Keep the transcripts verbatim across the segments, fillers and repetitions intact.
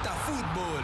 Planeta Fútbol.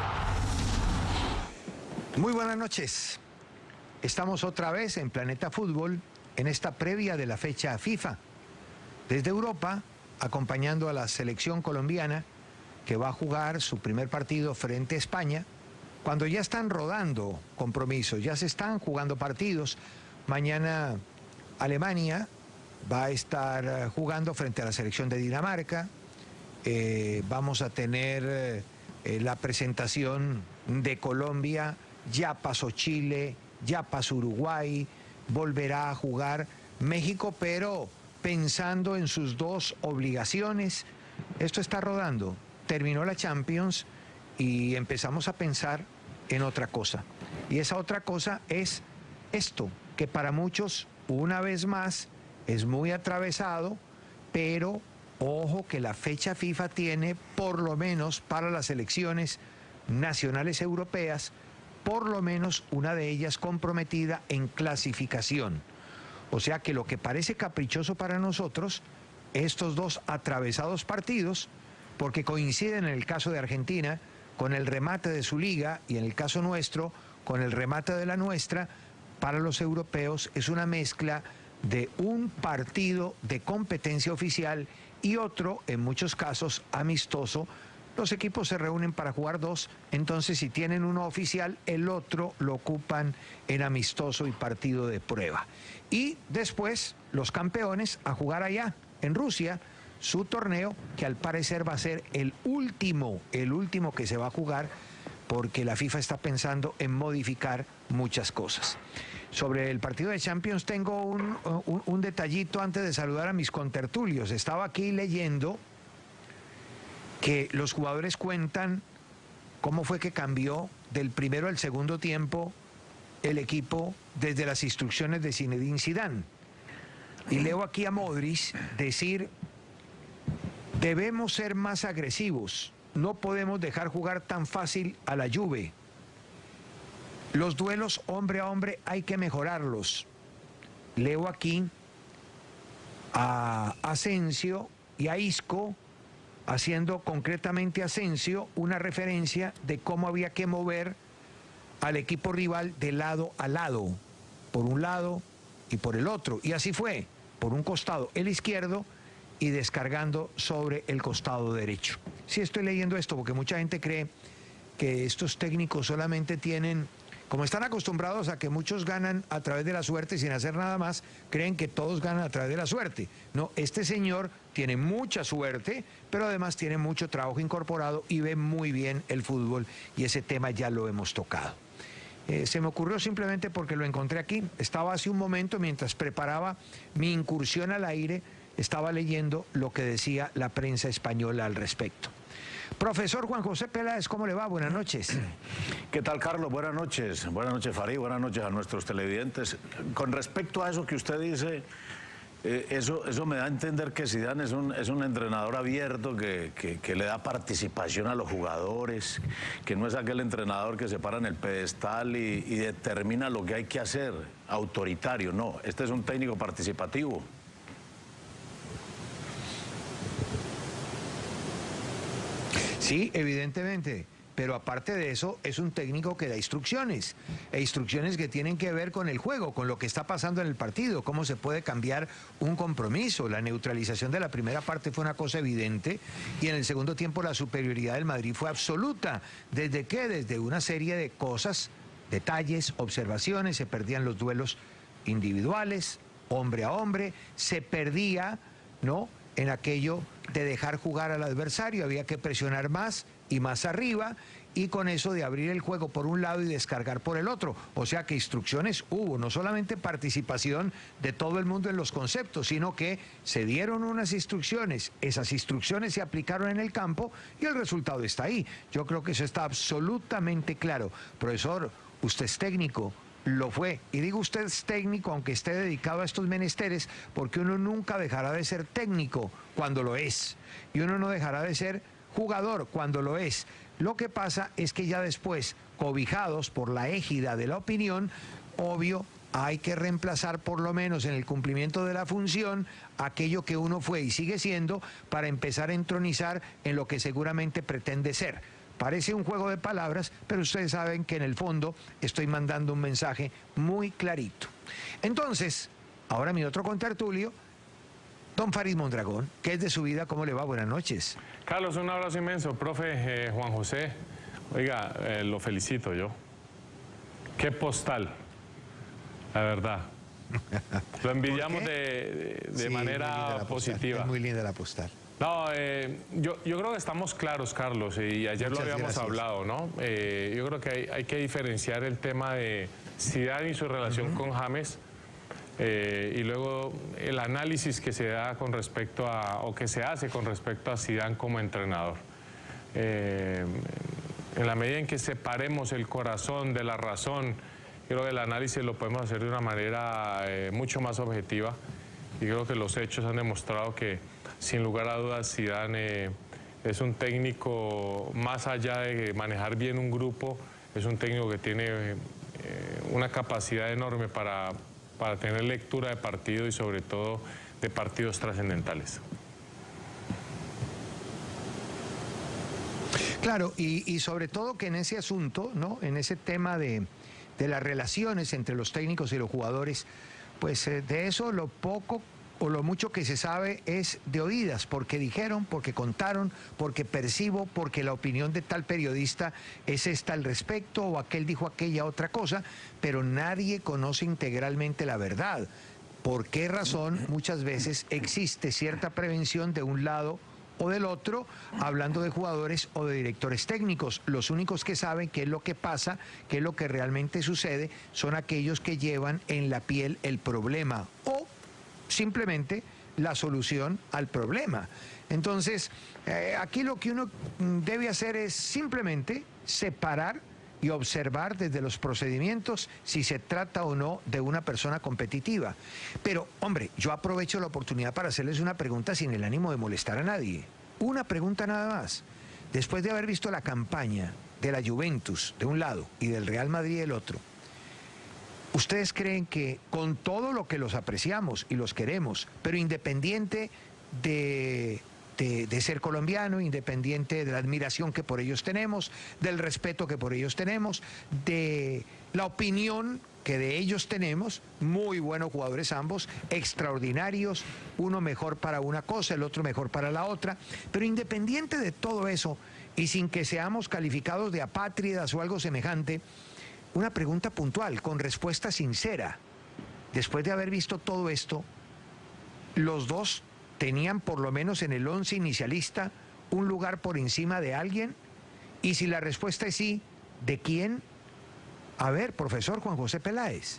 Muy buenas noches. Estamos otra vez en Planeta Fútbol en esta previa de la fecha FIFA. Desde Europa, acompañando a la selección colombiana que va a jugar su primer partido frente a España, cuando ya están rodando compromisos, ya se están jugando partidos. Mañana Alemania va a estar jugando frente a la selección de Dinamarca. Eh, vamos a tener eh, la presentación de Colombia, ya pasó Chile, ya pasó Uruguay, volverá a jugar México, pero pensando en sus dos obligaciones. Esto está rodando, terminó la Champions y empezamos a pensar en otra cosa. Y esa otra cosa es esto, que para muchos, una vez más, es muy atravesado, pero ojo que la fecha FIFA tiene, por lo menos para las selecciones nacionales europeas, por lo menos una de ellas comprometida en clasificación. O sea que lo que parece caprichoso para nosotros, estos dos atravesados partidos, porque coinciden en el caso de Argentina con el remate de su liga y en el caso nuestro con el remate de la nuestra, para los europeos es una mezcla de un partido de competencia oficial y otro, en muchos casos, amistoso. Los equipos se reúnen para jugar dos, entonces si tienen uno oficial, el otro lo ocupan en amistoso y partido de prueba. Y después, los campeones a jugar allá, en Rusia, su torneo, que al parecer va a ser el último, el último que se va a jugar, porque la FIFA está pensando en modificar muchas cosas. Sobre el partido de Champions tengo un, un, un detallito antes de saludar a mis contertulios. Estaba aquí leyendo que los jugadores cuentan cómo fue que cambió del primero al segundo tiempo el equipo desde las instrucciones de Zinedine Zidane. Y leo aquí a Modric decir: debemos ser más agresivos, no podemos dejar jugar tan fácil a la Juve. Los duelos hombre a hombre hay que mejorarlos. Leo aquí a Asensio y a Isco, haciendo concretamente a Asensio una referencia de cómo había que mover al equipo rival de lado a lado, por un lado y por el otro. Y así fue, por un costado el izquierdo y descargando sobre el costado derecho. Sí, estoy leyendo esto porque mucha gente cree que estos técnicos solamente tienen, como están acostumbrados a que muchos ganan a través de la suerte sin hacer nada más, creen que todos ganan a través de la suerte. No, este señor tiene mucha suerte, pero además tiene mucho trabajo incorporado y ve muy bien el fútbol, y ese tema ya lo hemos tocado. Eh, se me ocurrió simplemente porque lo encontré aquí. Estaba hace un momento, mientras preparaba mi incursión al aire, estaba leyendo lo que decía la prensa española al respecto. Profesor Juan José Peláez, ¿cómo le va? Buenas noches. ¿Qué tal, Carlos? Buenas noches. Buenas noches, Farid. Buenas noches a nuestros televidentes. Con respecto a eso que usted dice, eh, eso, eso me da a entender que Zidane es un, es un entrenador abierto que, que, que le da participación a los jugadores, que no es aquel entrenador que se para en el pedestal y, y determina lo que hay que hacer, autoritario. No, este es un técnico participativo. Sí, evidentemente, pero aparte de eso es un técnico que da instrucciones, e instrucciones que tienen que ver con el juego, con lo que está pasando en el partido, cómo se puede cambiar un compromiso. La neutralización de la primera parte fue una cosa evidente y en el segundo tiempo la superioridad del Madrid fue absoluta. ¿Desde qué? Desde una serie de cosas, detalles, observaciones, se perdían los duelos individuales, hombre a hombre, se perdía, ¿no?, en aquello de dejar jugar al adversario, había que presionar más y más arriba, y con eso de abrir el juego por un lado y descargar por el otro. O sea que instrucciones hubo, no solamente participación de todo el mundo en los conceptos, sino que se dieron unas instrucciones, esas instrucciones se aplicaron en el campo y el resultado está ahí. Yo creo que eso está absolutamente claro. Profesor, usted es técnico, lo fue, y digo usted es técnico aunque esté dedicado a estos menesteres, porque uno nunca dejará de ser técnico cuando lo es, y uno no dejará de ser jugador cuando lo es. Lo que pasa es que ya después, cobijados por la égida de la opinión, obvio, hay que reemplazar por lo menos en el cumplimiento de la función aquello que uno fue y sigue siendo, para empezar a entronizar en lo que seguramente pretende ser. Parece un juego de palabras, pero ustedes saben que en el fondo estoy mandando un mensaje muy clarito. Entonces, ahora mi otro contertulio, don Farid Mondragón, ¿qué es de su vida? ¿Cómo le va? Buenas noches. Carlos, un abrazo inmenso. Profe eh, Juan José, oiga, eh, lo felicito yo. Qué postal, la verdad. Lo envidiamos de, de, de sí, manera positiva. Es muy linda la postal. No, eh, yo, yo creo que estamos claros, Carlos, y ayer Muchas lo habíamos gracias. hablado, ¿no? Eh, yo creo que hay, hay que diferenciar el tema de Zidane y su relación uh-huh. con James, eh, y luego el análisis que se da con respecto a, o que se hace con respecto a Zidane como entrenador. Eh, en la medida en que separemos el corazón de la razón, creo que el análisis lo podemos hacer de una manera eh, mucho más objetiva, y creo que los hechos han demostrado que, sin lugar a dudas, Zidane eh, es un técnico, más allá de manejar bien un grupo, es un técnico que tiene eh, una capacidad enorme para, para tener lectura de partido y sobre todo de partidos trascendentales. Claro, y, y sobre todo que en ese asunto, ¿no? En ese tema de, de las relaciones entre los técnicos y los jugadores, pues eh, de eso lo poco o lo mucho que se sabe es de oídas, porque dijeron, porque contaron, porque percibo, porque la opinión de tal periodista es esta al respecto, o aquel dijo aquella otra cosa, pero nadie conoce integralmente la verdad. ¿Por qué razón muchas veces existe cierta prevención de un lado o del otro, hablando de jugadores o de directores técnicos? Los únicos que saben qué es lo que pasa, qué es lo que realmente sucede, son aquellos que llevan en la piel el problema o simplemente la solución al problema. Entonces, eh, aquí lo que uno debe hacer es simplemente separar y observar desde los procedimientos si se trata o no de una persona competitiva. Pero, hombre, yo aprovecho la oportunidad para hacerles una pregunta sin el ánimo de molestar a nadie. Una pregunta nada más. Después de haber visto la campaña de la Juventus de un lado y del Real Madrid del otro, ¿ustedes creen que con todo lo que los apreciamos y los queremos, pero independiente de... De, de ser colombiano, independiente de la admiración que por ellos tenemos, del respeto que por ellos tenemos, de la opinión que de ellos tenemos, muy buenos jugadores ambos, extraordinarios, uno mejor para una cosa, el otro mejor para la otra, pero independiente de todo eso y sin que seamos calificados de apátridas o algo semejante, una pregunta puntual, con respuesta sincera. Después de haber visto todo esto, los dos tenían por lo menos en el once inicialista un lugar por encima de alguien, y si la respuesta es sí, ¿de quién? A ver, profesor Juan José Peláez.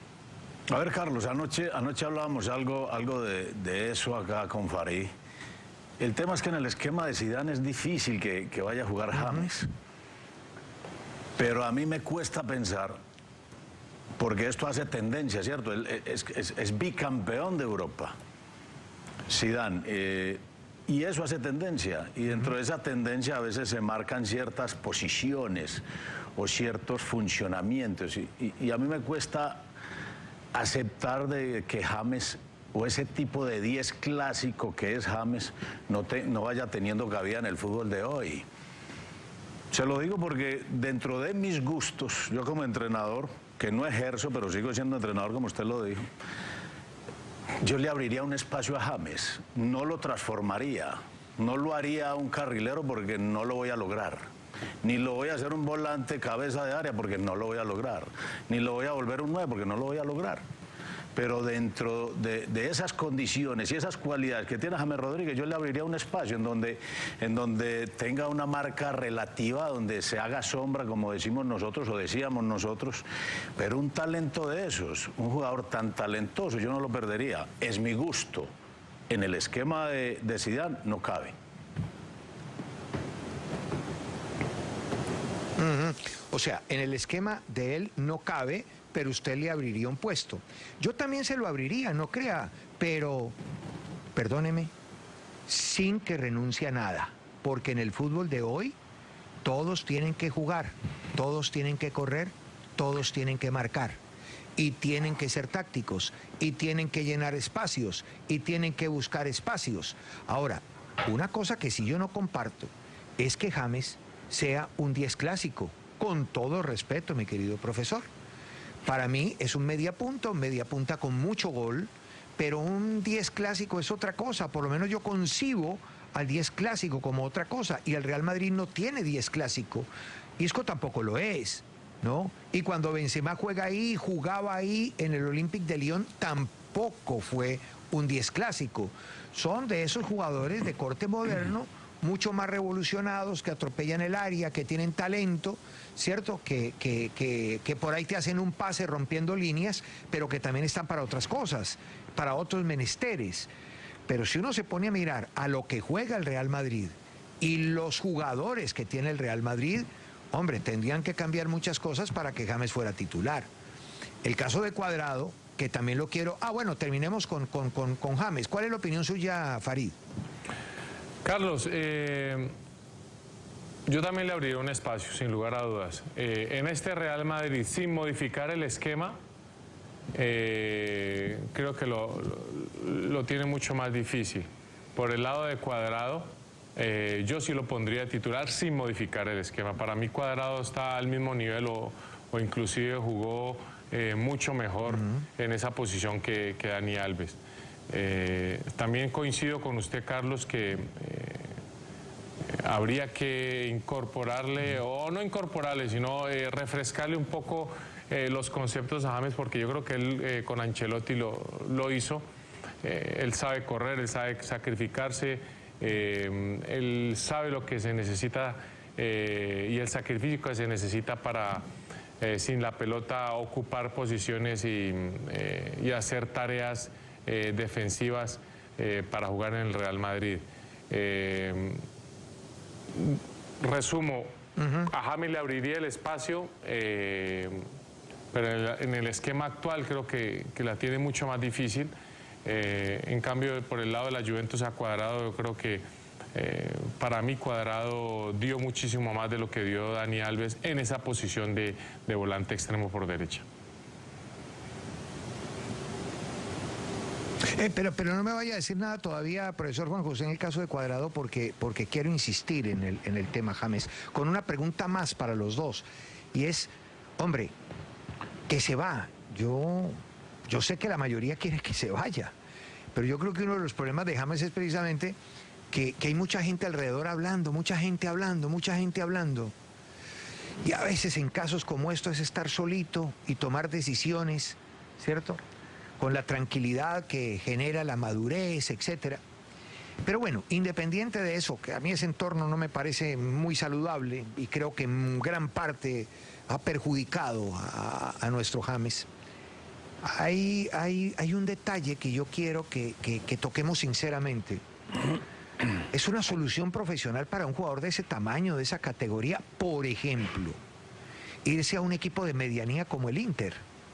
A ver, Carlos, anoche, anoche hablábamos algo, algo de, de eso acá con Farid. El tema es que en el esquema de Zidane es difícil que, que vaya a jugar James, uh-huh. pero a mí me cuesta pensar, porque esto hace tendencia, ¿cierto? Es, es, es bicampeón de Europa, Zidane, eh, y eso hace tendencia, y dentro de esa tendencia a veces se marcan ciertas posiciones o ciertos funcionamientos, y, y, y a mí me cuesta aceptar de que James, o ese tipo de diez clásico que es James, no, te, no vaya teniendo cabida en el fútbol de hoy. Se lo digo porque dentro de mis gustos, yo como entrenador, que no ejerzo, pero sigo siendo entrenador como usted lo dijo, yo le abriría un espacio a James, no lo transformaría, no lo haría un carrilero porque no lo voy a lograr, ni lo voy a hacer un volante cabeza de área porque no lo voy a lograr, ni lo voy a volver un nueve porque no lo voy a lograr. Pero dentro de, de esas condiciones y esas cualidades que tiene James Rodríguez, yo le abriría un espacio en donde, en donde tenga una marca relativa, donde se haga sombra, como decimos nosotros o decíamos nosotros, pero un talento de esos, un jugador tan talentoso, yo no lo perdería. Es mi gusto. En el esquema de, de Zidane no cabe. Uh-huh. O sea, en el esquema de él no cabe, pero usted le abriría un puesto. Yo también se lo abriría, no crea, pero, perdóneme, sin que renuncie a nada, porque en el fútbol de hoy todos tienen que jugar, todos tienen que correr, todos tienen que marcar, y tienen que ser tácticos, y tienen que llenar espacios, y tienen que buscar espacios. Ahora, una cosa que sí yo no comparto es que James sea un diez clásico. Con todo respeto, mi querido profesor. Para mí es un media punta, un media punta con mucho gol, pero un diez clásico es otra cosa. Por lo menos yo concibo al diez clásico como otra cosa, y el Real Madrid no tiene diez clásico. Isco tampoco lo es, ¿no? Y cuando Benzema juega ahí, jugaba ahí en el Olympique de Lyon, tampoco fue un diez clásico. Son de esos jugadores de corte moderno, mucho más revolucionados, que atropellan el área, que tienen talento, ¿cierto? Que, que, que, que por ahí te hacen un pase rompiendo líneas, pero que también están para otras cosas, para otros menesteres. Pero si uno se pone a mirar a lo que juega el Real Madrid y los jugadores que tiene el Real Madrid, hombre, tendrían que cambiar muchas cosas para que James fuera titular. El caso de Cuadrado, que también lo quiero... Ah, bueno, terminemos con, con, con, con James. ¿Cuál es la opinión suya, Farid? Carlos, eh, yo también le abriría un espacio, sin lugar a dudas. Eh, en este Real Madrid, sin modificar el esquema, eh, creo que lo, lo, lo tiene mucho más difícil. Por el lado de Cuadrado, eh, yo sí lo pondría titular sin modificar el esquema. Para mí Cuadrado está al mismo nivel o, o inclusive jugó eh, mucho mejor uh-huh. en esa posición que, que Dani Alves. Eh, también coincido con usted, Carlos, que eh, habría que incorporarle, o no incorporarle, sino eh, refrescarle un poco eh, los conceptos a James, porque yo creo que él eh, con Ancelotti lo, lo hizo. Eh, él sabe correr, él sabe sacrificarse, eh, él sabe lo que se necesita eh, y el sacrificio que se necesita para, eh, sin la pelota, ocupar posiciones y, eh, y hacer tareas Eh, defensivas eh, para jugar en el Real Madrid. Eh, resumo, uh-huh. a James le abriría el espacio, eh, pero en el, en el esquema actual creo que, que la tiene mucho más difícil. Eh, en cambio, por el lado de la Juventus a Cuadrado, yo creo que eh, para mí Cuadrado dio muchísimo más de lo que dio Dani Alves en esa posición de, de volante extremo por derecha. Eh, pero, pero no me vaya a decir nada todavía, profesor Juan José, en el caso de Cuadrado, porque, porque quiero insistir en el, en el tema James, con una pregunta más para los dos, y es, hombre, que se va. Yo, yo sé que la mayoría quiere que se vaya, pero yo creo que uno de los problemas de James es precisamente que, que hay mucha gente alrededor hablando, mucha gente hablando, mucha gente hablando, y a veces en casos como estos es estar solito y tomar decisiones, ¿cierto?, con la tranquilidad que genera la madurez, etcétera. Pero bueno, independiente de eso, que a mí ese entorno no me parece muy saludable y creo que en gran parte ha perjudicado a, a nuestro James, hay, hay, hay un detalle que yo quiero que, que, que toquemos sinceramente. Es una solución profesional para un jugador de ese tamaño, de esa categoría, por ejemplo, irse a un equipo de medianía como el Inter.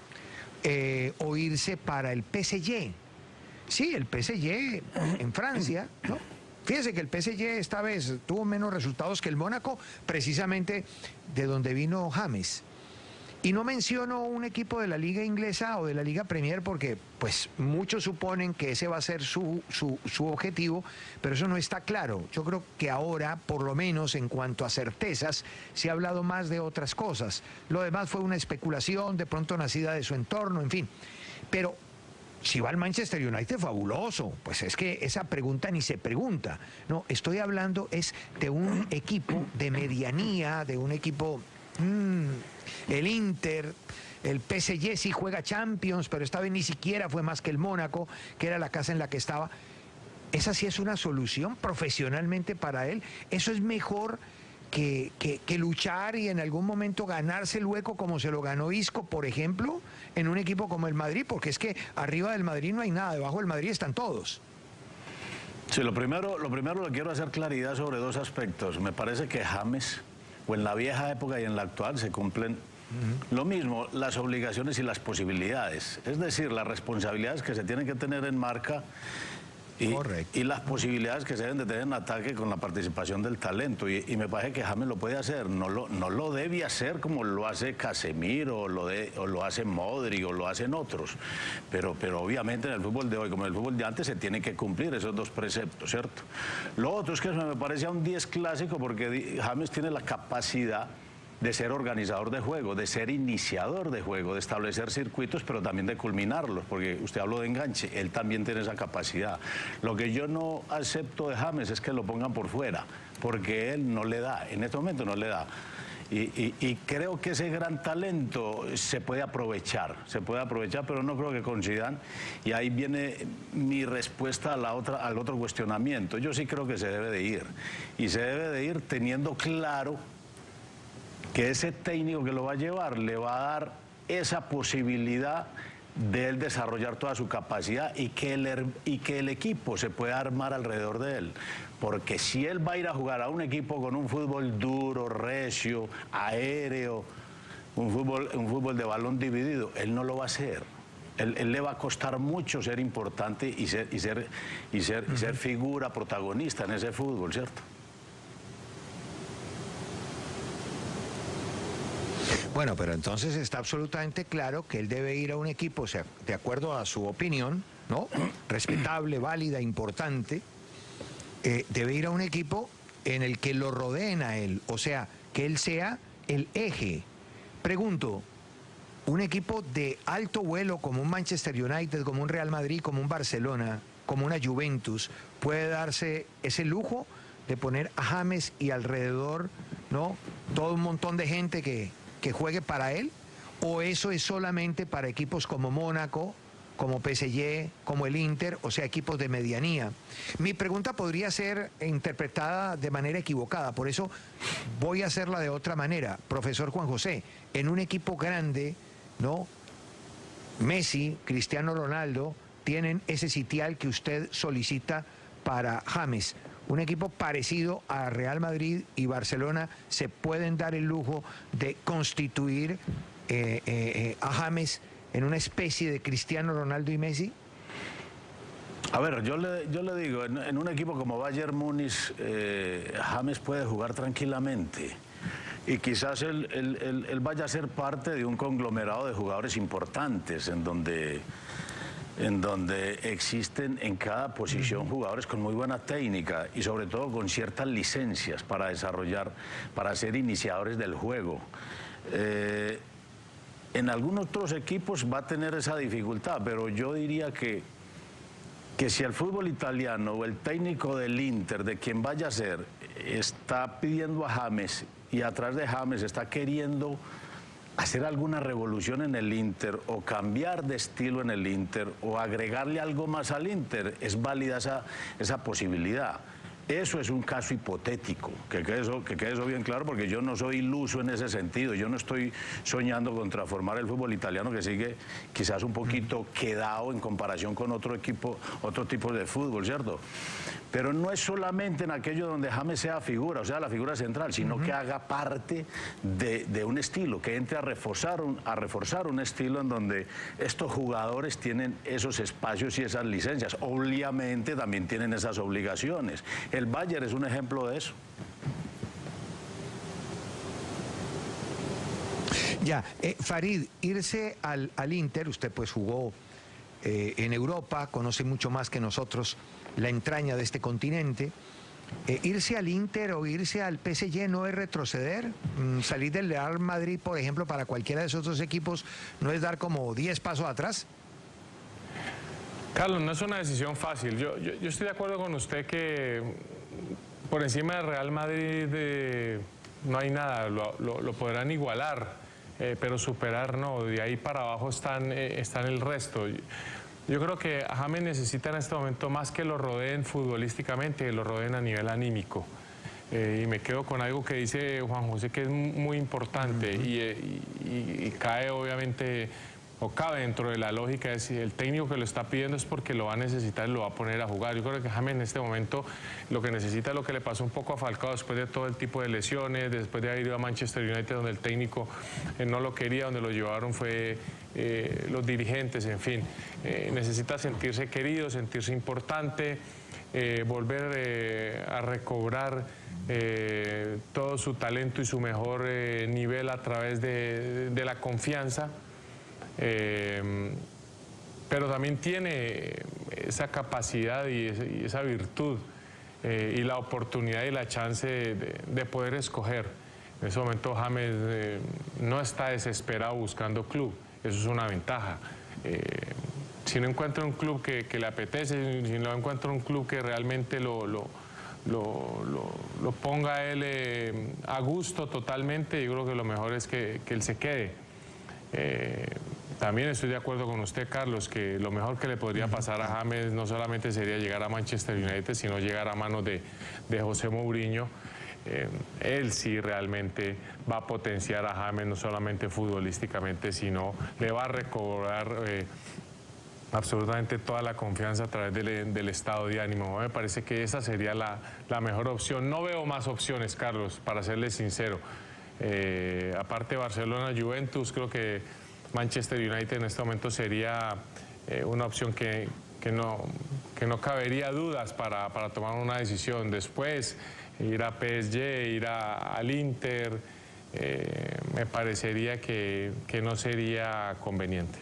Eh, o irse para el P S G. Sí, el P S G en Francia, ¿no? Fíjese que el P S G esta vez tuvo menos resultados que el Mónaco, precisamente de donde vino James. Y no menciono un equipo de la Liga Inglesa o de la Liga Premier porque pues muchos suponen que ese va a ser su, su, su objetivo, pero eso no está claro. Yo creo que ahora, por lo menos en cuanto a certezas, se ha hablado más de otras cosas. Lo demás fue una especulación, de pronto nacida de su entorno, en fin. Pero si va al Manchester United, fabuloso. Pues es que esa pregunta ni se pregunta. No, estoy hablando es de un equipo de medianía, de un equipo... Mmm, el Inter, el P S G sí juega Champions, pero esta vez ni siquiera fue más que el Mónaco, que era la casa en la que estaba. Esa sí es una solución profesionalmente para él. Eso es mejor que, que, que luchar y en algún momento ganarse el hueco como se lo ganó Isco, por ejemplo, en un equipo como el Madrid, porque es que arriba del Madrid no hay nada, debajo del Madrid están todos. Sí, lo primero, lo primero le quiero hacer claridad sobre dos aspectos. Me parece que James, o en la vieja época y en la actual, se cumplen uh-huh. lo mismo, las obligaciones y las posibilidades. Es decir, las responsabilidades que se tienen que tener en marca Y, Correcto. y las posibilidades que se deben de tener en ataque con la participación del talento. Y, y me parece que James lo puede hacer. No lo, no lo debe hacer como lo hace Casemiro, o lo, de, o lo hace Modric, o lo hacen otros. Pero, pero obviamente en el fútbol de hoy, como en el fútbol de antes, se tiene que cumplir esos dos preceptos, ¿cierto? Lo otro es que me parece a un diez clásico porque James tiene la capacidad de ser organizador de juego, de ser iniciador de juego, de establecer circuitos, pero también de culminarlos, porque usted habló de enganche, él también tiene esa capacidad. Lo que yo no acepto de James es que lo pongan por fuera, porque él no le da, en este momento no le da. Y, y, y creo que ese gran talento se puede aprovechar, se puede aprovechar, pero no creo que con Zidane. Y ahí viene mi respuesta a la otra, al otro cuestionamiento. Yo sí creo que se debe de ir, y se debe de ir teniendo claro que ese técnico que lo va a llevar le va a dar esa posibilidad de él desarrollar toda su capacidad y que, el, y que el equipo se pueda armar alrededor de él. Porque si él va a ir a jugar a un equipo con un fútbol duro, recio, aéreo, un fútbol, un fútbol de balón dividido, él no lo va a hacer. Él, él le va a costar mucho ser importante y ser, y ser, y ser, y ser figura protagonista en ese fútbol, ¿cierto? Bueno, pero entonces está absolutamente claro que él debe ir a un equipo, o sea, de acuerdo a su opinión, ¿no? Respetable, válida, importante, eh, debe ir a un equipo en el que lo rodeen a él, o sea, que él sea el eje. Pregunto, un equipo de alto vuelo como un Manchester United, como un Real Madrid, como un Barcelona, como una Juventus, puede darse ese lujo de poner a James y alrededor, ¿no? Todo un montón de gente que... que juegue para él, o eso es solamente para equipos como Mónaco, como P S G, como el Inter, o sea, equipos de medianía. Mi pregunta podría ser interpretada de manera equivocada, por eso voy a hacerla de otra manera. Profesor Juan José, en un equipo grande, ¿no? Messi, Cristiano Ronaldo, tienen ese sitial que usted solicita para James. Un equipo parecido a Real Madrid y Barcelona se pueden dar el lujo de constituir eh, eh, a James en una especie de Cristiano Ronaldo y Messi. A ver, yo le, yo le digo, en, en un equipo como Bayern Múnich, eh, James puede jugar tranquilamente. Y quizás él, él, él, él vaya a ser parte de un conglomerado de jugadores importantes en donde... en donde existen en cada posición jugadores con muy buena técnica y sobre todo con ciertas licencias para desarrollar, para ser iniciadores del juego. Eh, en algunos otros equipos va a tener esa dificultad, pero yo diría que, que si el fútbol italiano o el técnico del Inter, de quien vaya a ser, está pidiendo a James y atrás de James está queriendo hacer alguna revolución en el Inter o cambiar de estilo en el Inter o agregarle algo más al Inter, es válida esa, esa posibilidad. Eso es un caso hipotético, que quede, eso, que quede eso bien claro, porque yo no soy iluso en ese sentido. Yo no estoy soñando con transformar el fútbol italiano, que sigue quizás un poquito quedado en comparación con otro equipo, otro tipo de fútbol, ¿cierto? Pero no es solamente en aquello donde James sea figura, o sea, la figura central, sino uh-huh. que haga parte de, de un estilo, que entre a reforzar, un, a reforzar un estilo en donde estos jugadores tienen esos espacios y esas licencias. Obviamente también tienen esas obligaciones. El Bayern es un ejemplo de eso. Ya, eh, Farid, irse al, al Inter, usted pues jugó eh, en Europa, conoce mucho más que nosotros la entraña de este continente. Eh, irse al Inter o irse al P S G no es retroceder. Mm, salir del Real Madrid, por ejemplo, para cualquiera de esos dos equipos, no es dar como diez pasos atrás. Carlos, no es una decisión fácil. Yo, yo, yo estoy de acuerdo con usted que por encima del Real Madrid eh, no hay nada, lo, lo, lo podrán igualar, eh, pero superar no. De ahí para abajo están, eh, están el resto. Yo creo que a James necesita en este momento más que lo rodeen futbolísticamente, que lo rodeen a nivel anímico. Eh, y me quedo con algo que dice Juan José, que es muy importante. Uh-huh. y, y, y cae obviamente o cabe dentro de la lógica de si el técnico que lo está pidiendo es porque lo va a necesitar y lo va a poner a jugar. Yo creo que James en este momento lo que necesita es lo que le pasó un poco a Falcao después de todo el tipo de lesiones, después de haber ido a Manchester United donde el técnico eh, no lo quería, donde lo llevaron fue eh, los dirigentes, en fin. Eh, necesita sentirse querido, sentirse importante, eh, volver eh, a recobrar eh, todo su talento y su mejor eh, nivel a través de, de la confianza. Eh, pero también tiene esa capacidad y, y esa virtud eh, y la oportunidad y la chance de, de, de poder escoger. En ese momento James eh, no está desesperado buscando club, eso es una ventaja. Eh, si no encuentra un club que, que le apetece, si no encuentra un club que realmente lo, lo, lo, lo, lo ponga a él eh, a gusto totalmente, yo creo que lo mejor es que, que él se quede. Eh, También estoy de acuerdo con usted, Carlos, que lo mejor que le podría pasar a James no solamente sería llegar a Manchester United, sino llegar a manos de, de José Mourinho. Eh, él sí realmente va a potenciar a James, no solamente futbolísticamente, sino le va a recobrar eh, absolutamente toda la confianza a través del, del estado de ánimo. Me parece que esa sería la, la mejor opción. No veo más opciones, Carlos, para serle sincero. Eh, aparte Barcelona, Juventus, creo que Manchester United en este momento sería eh, una opción que, que, no, que no cabería dudas para, para tomar una decisión. Después, ir a P S G, ir a, al Inter, eh, me parecería que, que no sería conveniente.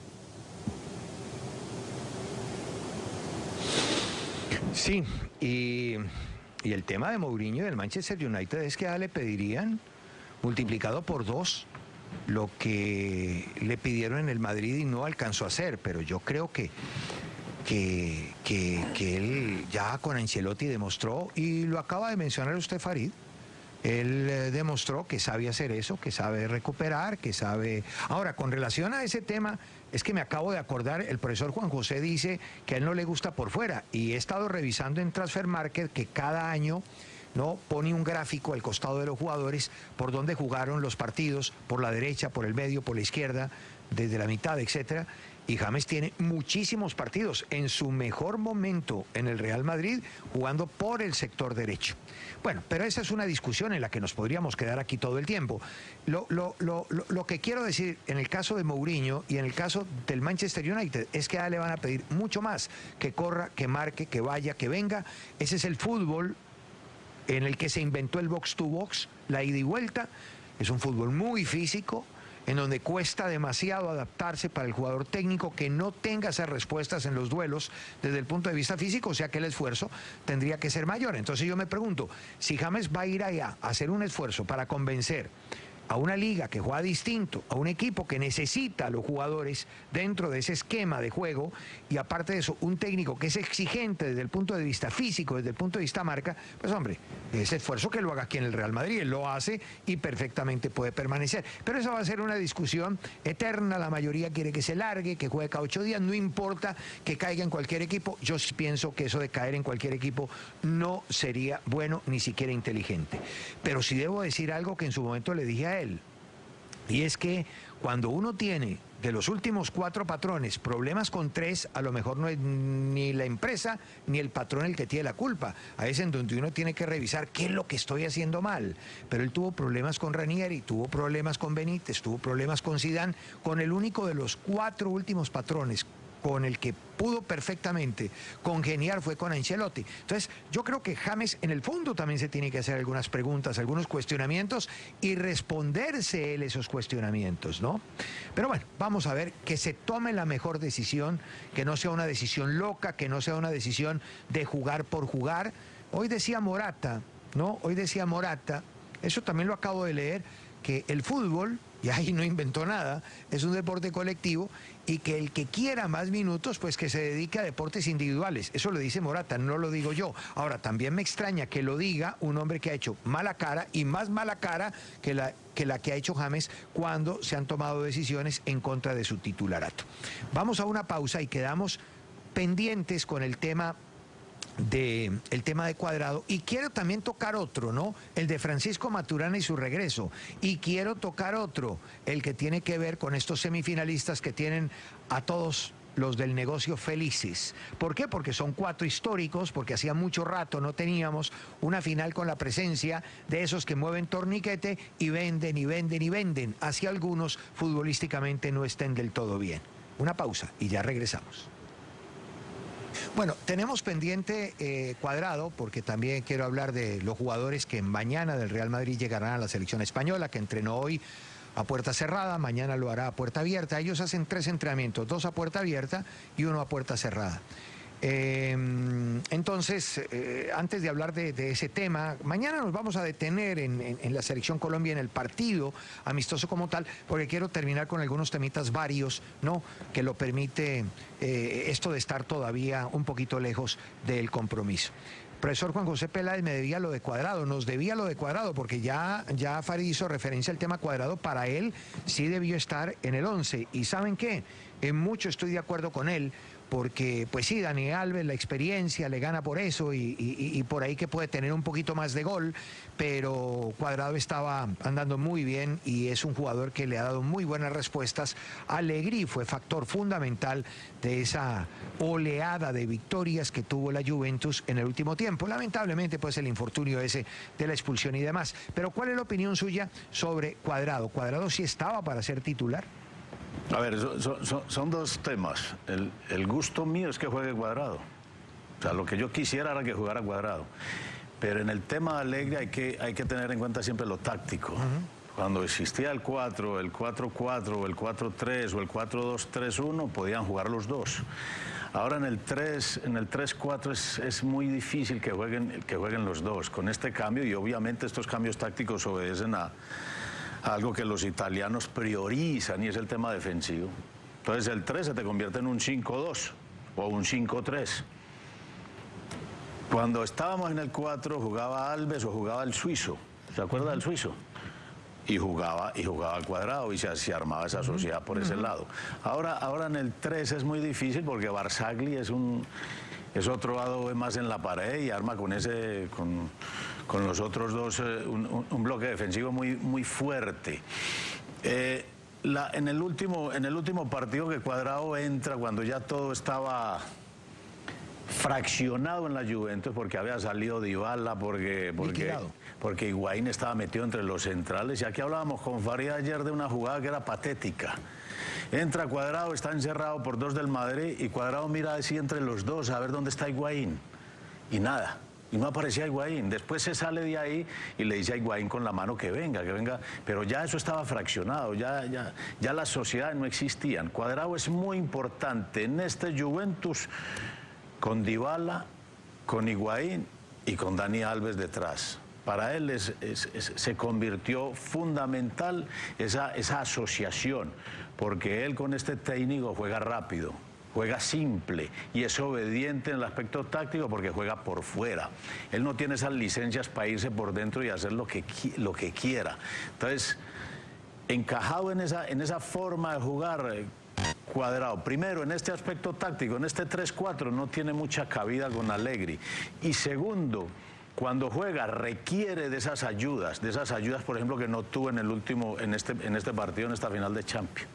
Sí, y, y el tema de Mourinho y del Manchester United es que ya le pedirían multiplicado por dos lo que le pidieron en el Madrid y no alcanzó a hacer, pero yo creo que, que, que, que él ya con Ancelotti demostró, y lo acaba de mencionar usted, Farid, él eh, demostró que sabe hacer eso, que sabe recuperar, que sabe... Ahora, con relación a ese tema, es que me acabo de acordar, el profesor Juan José dice que a él no le gusta por fuera, y he estado revisando en Transfer Market que cada año no pone un gráfico al costado de los jugadores por donde jugaron los partidos, por la derecha, por el medio, por la izquierda, desde la mitad, etcétera. Y James tiene muchísimos partidos en su mejor momento en el Real Madrid, jugando por el sector derecho. Bueno, pero esa es una discusión en la que nos podríamos quedar aquí todo el tiempo. Lo, lo, lo, lo, lo que quiero decir en el caso de Mourinho y en el caso del Manchester United es que a él le van a pedir mucho más, que corra, que marque, que vaya, que venga. Ese es el fútbol en el que se inventó el box to box, la ida y vuelta. Es un fútbol muy físico, en donde cuesta demasiado adaptarse para el jugador técnico que no tenga esas respuestas en los duelos desde el punto de vista físico, o sea que el esfuerzo tendría que ser mayor. Entonces yo me pregunto, si James va a ir allá a hacer un esfuerzo para convencer a una liga que juega distinto, a un equipo que necesita a los jugadores dentro de ese esquema de juego, y aparte de eso, un técnico que es exigente desde el punto de vista físico, desde el punto de vista marca, pues hombre, ese esfuerzo que lo haga aquí en el Real Madrid, él lo hace y perfectamente puede permanecer. Pero eso va a ser una discusión eterna, la mayoría quiere que se largue, que juegue cada ocho días, no importa que caiga en cualquier equipo. Yo sí pienso que eso de caer en cualquier equipo no sería bueno, ni siquiera inteligente. Pero sí debo decir algo que en su momento le dije a él, y es que cuando uno tiene de los últimos cuatro patrones problemas con tres, a lo mejor no es ni la empresa ni el patrón el que tiene la culpa. Ahí es en donde uno tiene que revisar qué es lo que estoy haciendo mal. Pero él tuvo problemas con Ranieri, tuvo problemas con Benítez, tuvo problemas con Zidane, con el único de los cuatro últimos patrones con el que pudo perfectamente congeniar fue con Ancelotti. Entonces, yo creo que James en el fondo también se tiene que hacer algunas preguntas, algunos cuestionamientos y responderse él esos cuestionamientos, ¿no? Pero bueno, vamos a ver que se tome la mejor decisión, que no sea una decisión loca, que no sea una decisión de jugar por jugar. Hoy decía Morata, ¿no? Hoy decía Morata, eso también lo acabo de leer, que el fútbol, y ahí no inventó nada, es un deporte colectivo y que el que quiera más minutos, pues que se dedique a deportes individuales. Eso lo dice Morata, no lo digo yo. Ahora, también me extraña que lo diga un hombre que ha hecho mala cara y más mala cara que la que, la que ha hecho James cuando se han tomado decisiones en contra de su titularato. Vamos a una pausa y quedamos pendientes con el tema de el tema de Cuadrado, y quiero también tocar otro, ¿no? El de Francisco Maturana y su regreso, y quiero tocar otro, el que tiene que ver con estos semifinalistas que tienen a todos los del negocio felices. ¿Por qué? Porque son cuatro históricos, porque hacía mucho rato no teníamos una final con la presencia de esos que mueven torniquete y venden y venden y venden, así algunos futbolísticamente no estén del todo bien. Una pausa y ya regresamos. Bueno, tenemos pendiente eh, Cuadrado, porque también quiero hablar de los jugadores que mañana del Real Madrid llegarán a la selección española, que entrenó hoy a puerta cerrada, mañana lo hará a puerta abierta. Ellos hacen tres entrenamientos, dos a puerta abierta y uno a puerta cerrada. Eh, entonces, eh, antes de hablar de, de ese tema, mañana nos vamos a detener en, en, en la Selección Colombia, en el partido amistoso como tal, porque quiero terminar con algunos temitas varios, ¿no?, que lo permite eh, esto de estar todavía un poquito lejos del compromiso. Profesor Juan José Peláez me debía lo de Cuadrado, nos debía lo de Cuadrado, porque ya, ya Farid hizo referencia al tema Cuadrado. Para él sí debió estar en el once, y ¿saben qué? En mucho estoy de acuerdo con él, porque pues sí, Dani Alves, la experiencia le gana por eso, y, y, y por ahí que puede tener un poquito más de gol, pero Cuadrado estaba andando muy bien y es un jugador que le ha dado muy buenas respuestas. Alegrí fue factor fundamental de esa oleada de victorias que tuvo la Juventus en el último tiempo. Lamentablemente pues el infortunio ese de la expulsión y demás. Pero ¿cuál es la opinión suya sobre Cuadrado? ¿Cuadrado sí estaba para ser titular? A ver, son, son, son dos temas. El, el gusto mío es que juegue Cuadrado. O sea, lo que yo quisiera era que jugara Cuadrado. Pero en el tema de Alegre hay que, hay que tener en cuenta siempre lo táctico. Uh-huh. Cuando existía el cuatro, el cuatro cuatro, el cuatro tres o el cuatro dos tres uno, podían jugar los dos. Ahora en el tres, en el tres cuatro es, es muy difícil que jueguen, que jueguen los dos. Con este cambio, y obviamente estos cambios tácticos obedecen a algo que los italianos priorizan, y es el tema defensivo. Entonces el tres se te convierte en un cinco dos o un cinco tres. Cuando estábamos en el cuatro jugaba Alves o jugaba el suizo, ¿se acuerda del suizo? Y jugaba, y jugaba al Cuadrado, y se, se armaba esa sociedad por ese lado. Ahora, ahora en el tres es muy difícil, porque Barzagli es un... es otro adobe más en la pared y arma con ese, con, con los otros dos eh, un, un bloque defensivo muy, muy fuerte. Eh, la, en, el último, en el último partido que Cuadrado entra, cuando ya todo estaba fraccionado en la Juventus, porque había salido Dybala, porque, porque, porque Higuaín estaba metido entre los centrales, y aquí hablábamos con Farid ayer de una jugada que era patética. Entra Cuadrado, está encerrado por dos del Madrid, y Cuadrado mira así entre los dos a ver dónde está Higuaín, y nada, y no aparecía Higuaín. Después se sale de ahí y le dice a Higuaín con la mano que venga, que venga, pero ya eso estaba fraccionado, ya, ya, ya las sociedades no existían. Cuadrado es muy importante en este Juventus, con Dybala, con Higuaín y con Dani Alves detrás. Para él es, es, es, se convirtió fundamental esa, esa asociación, porque él con este técnico juega rápido, juega simple y es obediente en el aspecto táctico, porque juega por fuera. Él no tiene esas licencias para irse por dentro y hacer lo que, lo que quiera. Entonces, encajado en esa, en esa forma de jugar, Cuadrado, primero en este aspecto táctico, en este tres cuatro no tiene mucha cabida con Allegri, y segundo, cuando juega requiere de esas ayudas, de esas ayudas, por ejemplo, que no tuvo en el último, en este, en este partido, en esta final de Champions.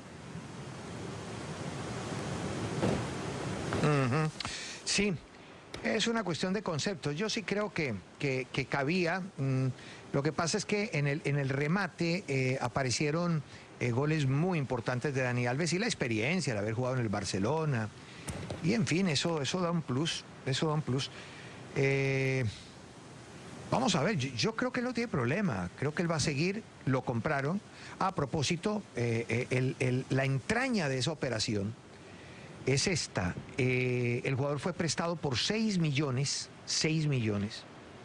Uh-huh. Sí, es una cuestión de conceptos. Yo sí creo que, que, que cabía. Mm, lo que pasa es que en el, en el remate eh, aparecieron eh, goles muy importantes de Dani Alves, y la experiencia, el haber jugado en el Barcelona. Y en fin, eso, eso da un plus, eso da un plus. Eh, vamos a ver, yo, yo creo que él no tiene problema, creo que él va a seguir, lo compraron. A propósito, eh, el, el, la entraña de esa operación es esta. Eh, el jugador fue prestado por seis millones, seis millones.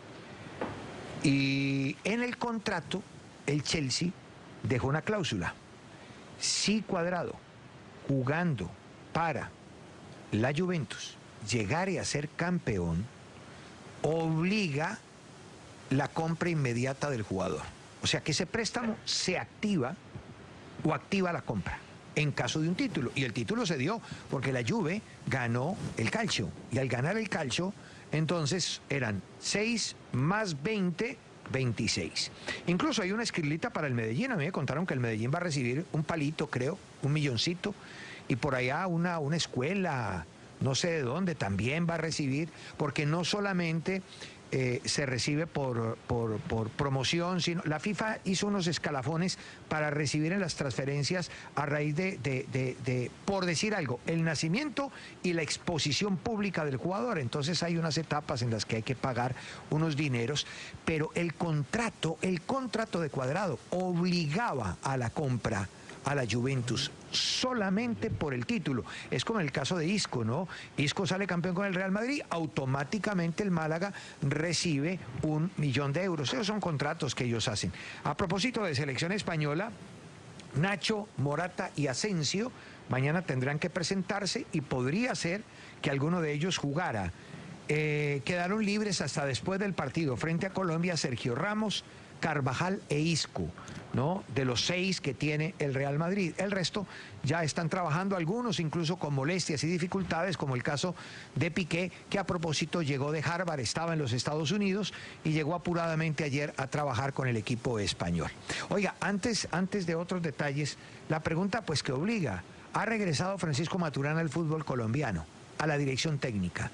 Y en el contrato, el Chelsea dejó una cláusula. Si Cuadrado, jugando para la Juventus, llegare a ser campeón, obliga la compra inmediata del jugador. O sea que ese préstamo se activa o activa la compra en caso de un título. Y el título se dio porque la Juve ganó el Calcio. Y al ganar el Calcio, Entonces eran seis más veinte, veintiséis. Incluso hay una esquilita para el Medellín. A mí me contaron que el Medellín va a recibir un palito, creo, un milloncito, y por allá una, una escuela, no sé de dónde, también va a recibir, porque no solamente eh, se recibe por, por, por promoción, sino la FIFA hizo unos escalafones para recibir en las transferencias a raíz de, de, de, de, por decir algo, el nacimiento y la exposición pública del jugador. Entonces hay unas etapas en las que hay que pagar unos dineros, pero el contrato, el contrato de Cuadrado obligaba a la compra a la Juventus solamente por el título. Es como en el caso de Isco, ¿no? Isco sale campeón con el Real Madrid, automáticamente el Málaga recibe un millón de euros. Esos son contratos que ellos hacen. A propósito de selección española, Nacho, Morata y Asensio mañana tendrán que presentarse y podría ser que alguno de ellos jugara. Eh, quedaron libres hasta después del partido frente a Colombia Sergio Ramos, Carvajal e Isco, ¿no? De los seis que tiene el Real Madrid. El resto ya están trabajando, algunos incluso con molestias y dificultades, como el caso de Piqué, que a propósito llegó de Harvard, estaba en los Estados Unidos y llegó apuradamente ayer a trabajar con el equipo español. Oiga, antes, antes de otros detalles, la pregunta pues que obliga, ¿ha regresado Francisco Maturana al fútbol colombiano, a la dirección técnica?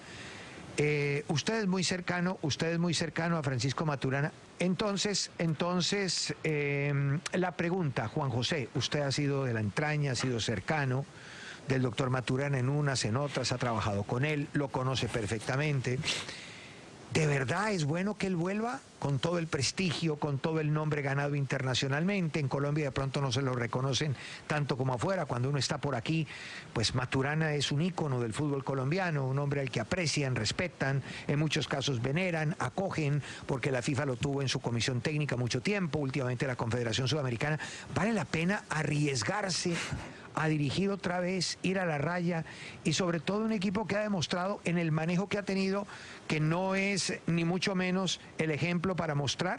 Eh, usted es muy cercano, usted es muy cercano a Francisco Maturana. Entonces, entonces eh, la pregunta, Juan José, usted ha sido de la entraña, ha sido cercano del doctor Maturana en unas, en otras, ha trabajado con él, lo conoce perfectamente. ¿De verdad es bueno que él vuelva con todo el prestigio, con todo el nombre ganado internacionalmente? En Colombia de pronto no se lo reconocen tanto como afuera. Cuando uno está por aquí, pues Maturana es un ícono del fútbol colombiano, un hombre al que aprecian, respetan, en muchos casos veneran, acogen, porque la FIFA lo tuvo en su comisión técnica mucho tiempo, últimamente la Confederación Sudamericana. ¿Vale la pena arriesgarse a dirigir otra vez, ir a la raya, y sobre todo un equipo que ha demostrado en el manejo que ha tenido que no es ni mucho menos el ejemplo para mostrar?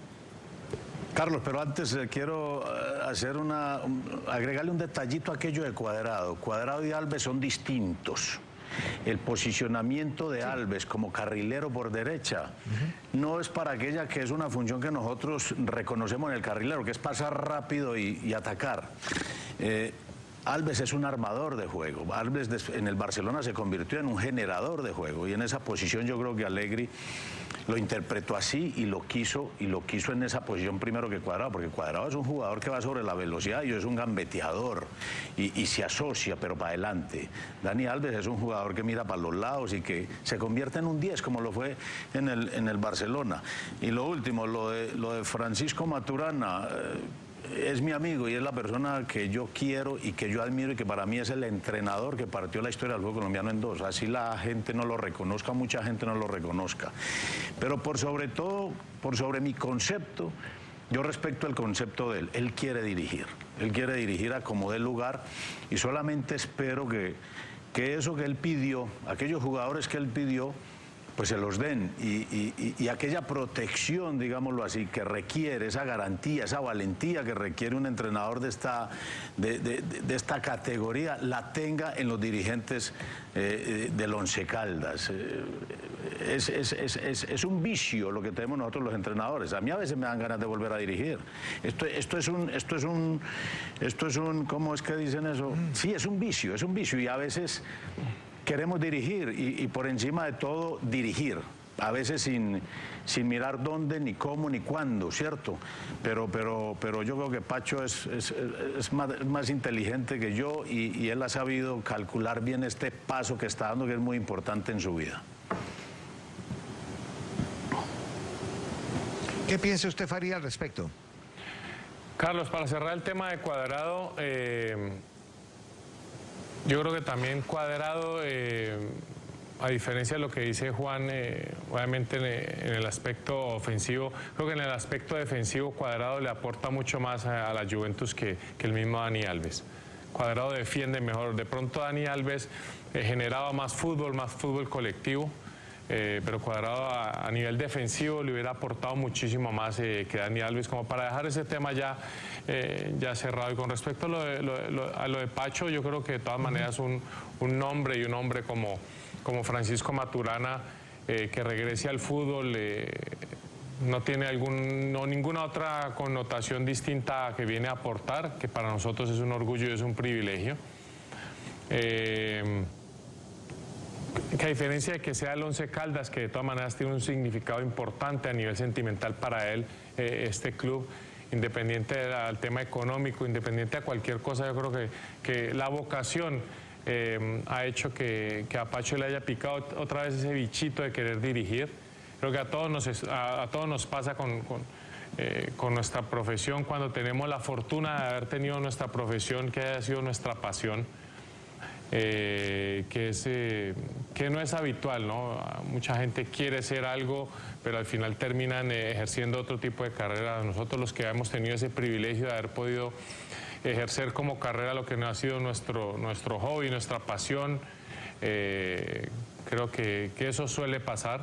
Carlos, pero antes eh, quiero eh, hacer una, un, agregarle un detallito a aquello de Cuadrado. Cuadrado y Alves son distintos. El posicionamiento de Alves como carrilero por derecha uh-huh. no es para aquella que es una función que nosotros reconocemos en el carrilero, que es pasar rápido y, y atacar. Eh, Alves es un armador de juego. Alves en el Barcelona se convirtió en un generador de juego, y en esa posición yo creo que Allegri lo interpretó así y lo quiso y lo quiso en esa posición primero que Cuadrado, porque Cuadrado es un jugador que va sobre la velocidad y es un gambeteador y, y se asocia pero para adelante. Dani Alves es un jugador que mira para los lados y que se convierte en un diez como lo fue en el, en el Barcelona. Y lo último, lo de, lo de Francisco Maturana, eh, es mi amigo y es la persona que yo quiero y que yo admiro y que para mí es el entrenador que partió la historia del fútbol colombiano en dos. Así la gente no lo reconozca, mucha gente no lo reconozca. Pero por sobre todo, por sobre mi concepto, yo respeto el concepto de él. Él quiere dirigir, él quiere dirigir a como dé lugar, y solamente espero que, que eso que él pidió, aquellos jugadores que él pidió, pues se los den, y, y, y aquella protección, digámoslo así, que requiere, esa garantía, esa valentía que requiere un entrenador de esta, de, de, de esta categoría, la tenga en los dirigentes eh, del Once Caldas. Eh, es, es, es, es, es un vicio lo que tenemos nosotros los entrenadores. A mí a veces me dan ganas de volver a dirigir. Esto, esto es un, esto es un, esto es un, ¿cómo es que dicen eso? Sí, es un vicio, es un vicio, y a veces queremos dirigir y, y por encima de todo dirigir, a veces sin, sin mirar dónde, ni cómo, ni cuándo, ¿cierto? Pero, pero, pero yo creo que Pacho es, es, es más, más inteligente que yo, y, y él ha sabido calcular bien este paso que está dando, que es muy importante en su vida. ¿Qué piensa usted, Farid, al respecto? Carlos, para cerrar el tema de Cuadrado, eh, yo creo que también Cuadrado, eh, a diferencia de lo que dice Juan, eh, obviamente en, en el aspecto ofensivo, creo que en el aspecto defensivo Cuadrado le aporta mucho más a, a la Juventus que, que el mismo Dani Alves. Cuadrado defiende mejor. De pronto Dani Alves eh, generaba más fútbol, más fútbol colectivo, eh, pero Cuadrado a, a nivel defensivo le hubiera aportado muchísimo más eh, que Dani Alves, como para dejar ese tema ya, eh, ya cerrado. Y con respecto a lo, de, lo, lo, a lo de Pacho, yo creo que de todas maneras un, un nombre y un hombre como, como Francisco Maturana eh, que regrese al fútbol. Eh, no tiene algún, no, ninguna otra connotación distinta que viene a aportar, que para nosotros es un orgullo y es un privilegio. Eh, que a diferencia de que sea el Once Caldas, que de todas maneras tiene un significado importante a nivel sentimental para él, eh, este club, independiente del tema económico, independiente a cualquier cosa, yo creo que, que la vocación eh, ha hecho que, que a Pacho le haya picado otra vez ese bichito de querer dirigir. Creo que a todos nos, a, a todos nos pasa con, con, eh, con nuestra profesión, cuando tenemos la fortuna de haber tenido nuestra profesión, que haya sido nuestra pasión. Eh, que, es, eh, que no es habitual, ¿no? Mucha gente quiere ser algo, pero al final terminan eh, ejerciendo otro tipo de carrera. Nosotros, los que hemos tenido ese privilegio de haber podido ejercer como carrera lo que no ha sido nuestro, nuestro hobby, nuestra pasión, eh, creo que, que eso suele pasar.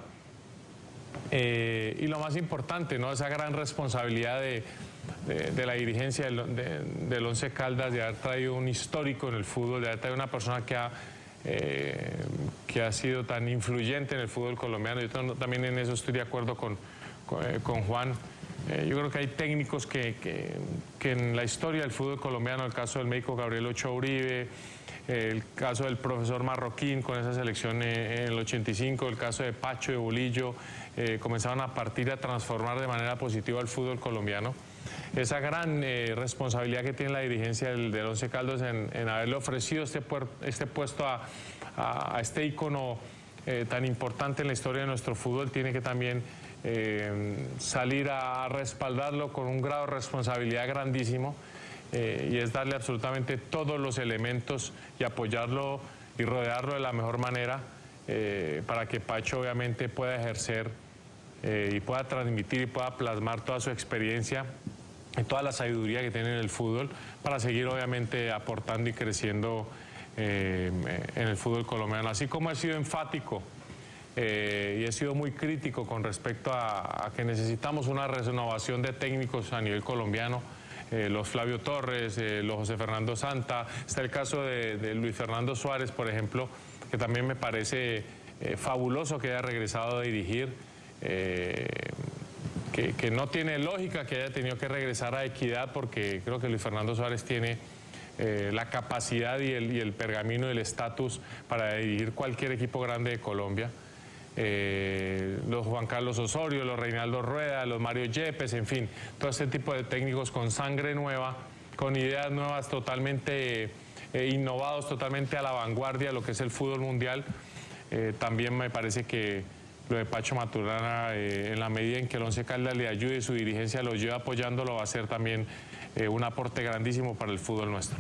Eh, y lo más importante, ¿no? Esa gran responsabilidad de, de, de la dirigencia del, de, del Once Caldas, de haber traído un histórico en el fútbol, de haber traído una persona que ha, eh, que ha sido tan influyente en el fútbol colombiano. Yo también en eso estoy de acuerdo con, con, eh, con Juan. Eh, yo creo que hay técnicos que, que, que en la historia del fútbol colombiano, el caso del médico Gabriel Ochoa Uribe, el caso del profesor Marroquín con esa selección en el ochenta y cinco, el caso de Pacho, de Bolillo, eh, comenzaron a partir a transformar de manera positiva el fútbol colombiano. Esa gran eh, responsabilidad que tiene la dirigencia del, del Once Caldas en, en haberle ofrecido este, puer, este puesto a, a, a este ícono eh, tan importante en la historia de nuestro fútbol, tiene que también eh, salir a respaldarlo con un grado de responsabilidad grandísimo. Eh, y es darle absolutamente todos los elementos y apoyarlo y rodearlo de la mejor manera eh, para que Pacho obviamente pueda ejercer eh, y pueda transmitir y pueda plasmar toda su experiencia y toda la sabiduría que tiene en el fútbol para seguir obviamente aportando y creciendo eh, en el fútbol colombiano. Así como he sido enfático eh, y he sido muy crítico con respecto a, a que necesitamos una renovación de técnicos a nivel colombiano. Eh, los Flavio Torres, eh, los José Fernando Santa, está el caso de, de Luis Fernando Suárez, por ejemplo, que también me parece eh, fabuloso que haya regresado a dirigir, eh, que, que no tiene lógica que haya tenido que regresar a Equidad, porque creo que Luis Fernando Suárez tiene eh, la capacidad y el, y el pergamino y el estatus para dirigir cualquier equipo grande de Colombia. Eh, los Juan Carlos Osorio, los Reinaldo Rueda, los Mario Yepes, en fin, todo este tipo de técnicos con sangre nueva, con ideas nuevas, totalmente eh, innovados, totalmente a la vanguardia de lo que es el fútbol mundial. Eh, también me parece que lo de Pacho Maturana, eh, en la medida en que el Once Caldas le ayude y su dirigencia lo lleva apoyándolo, va a ser también eh, un aporte grandísimo para el fútbol nuestro.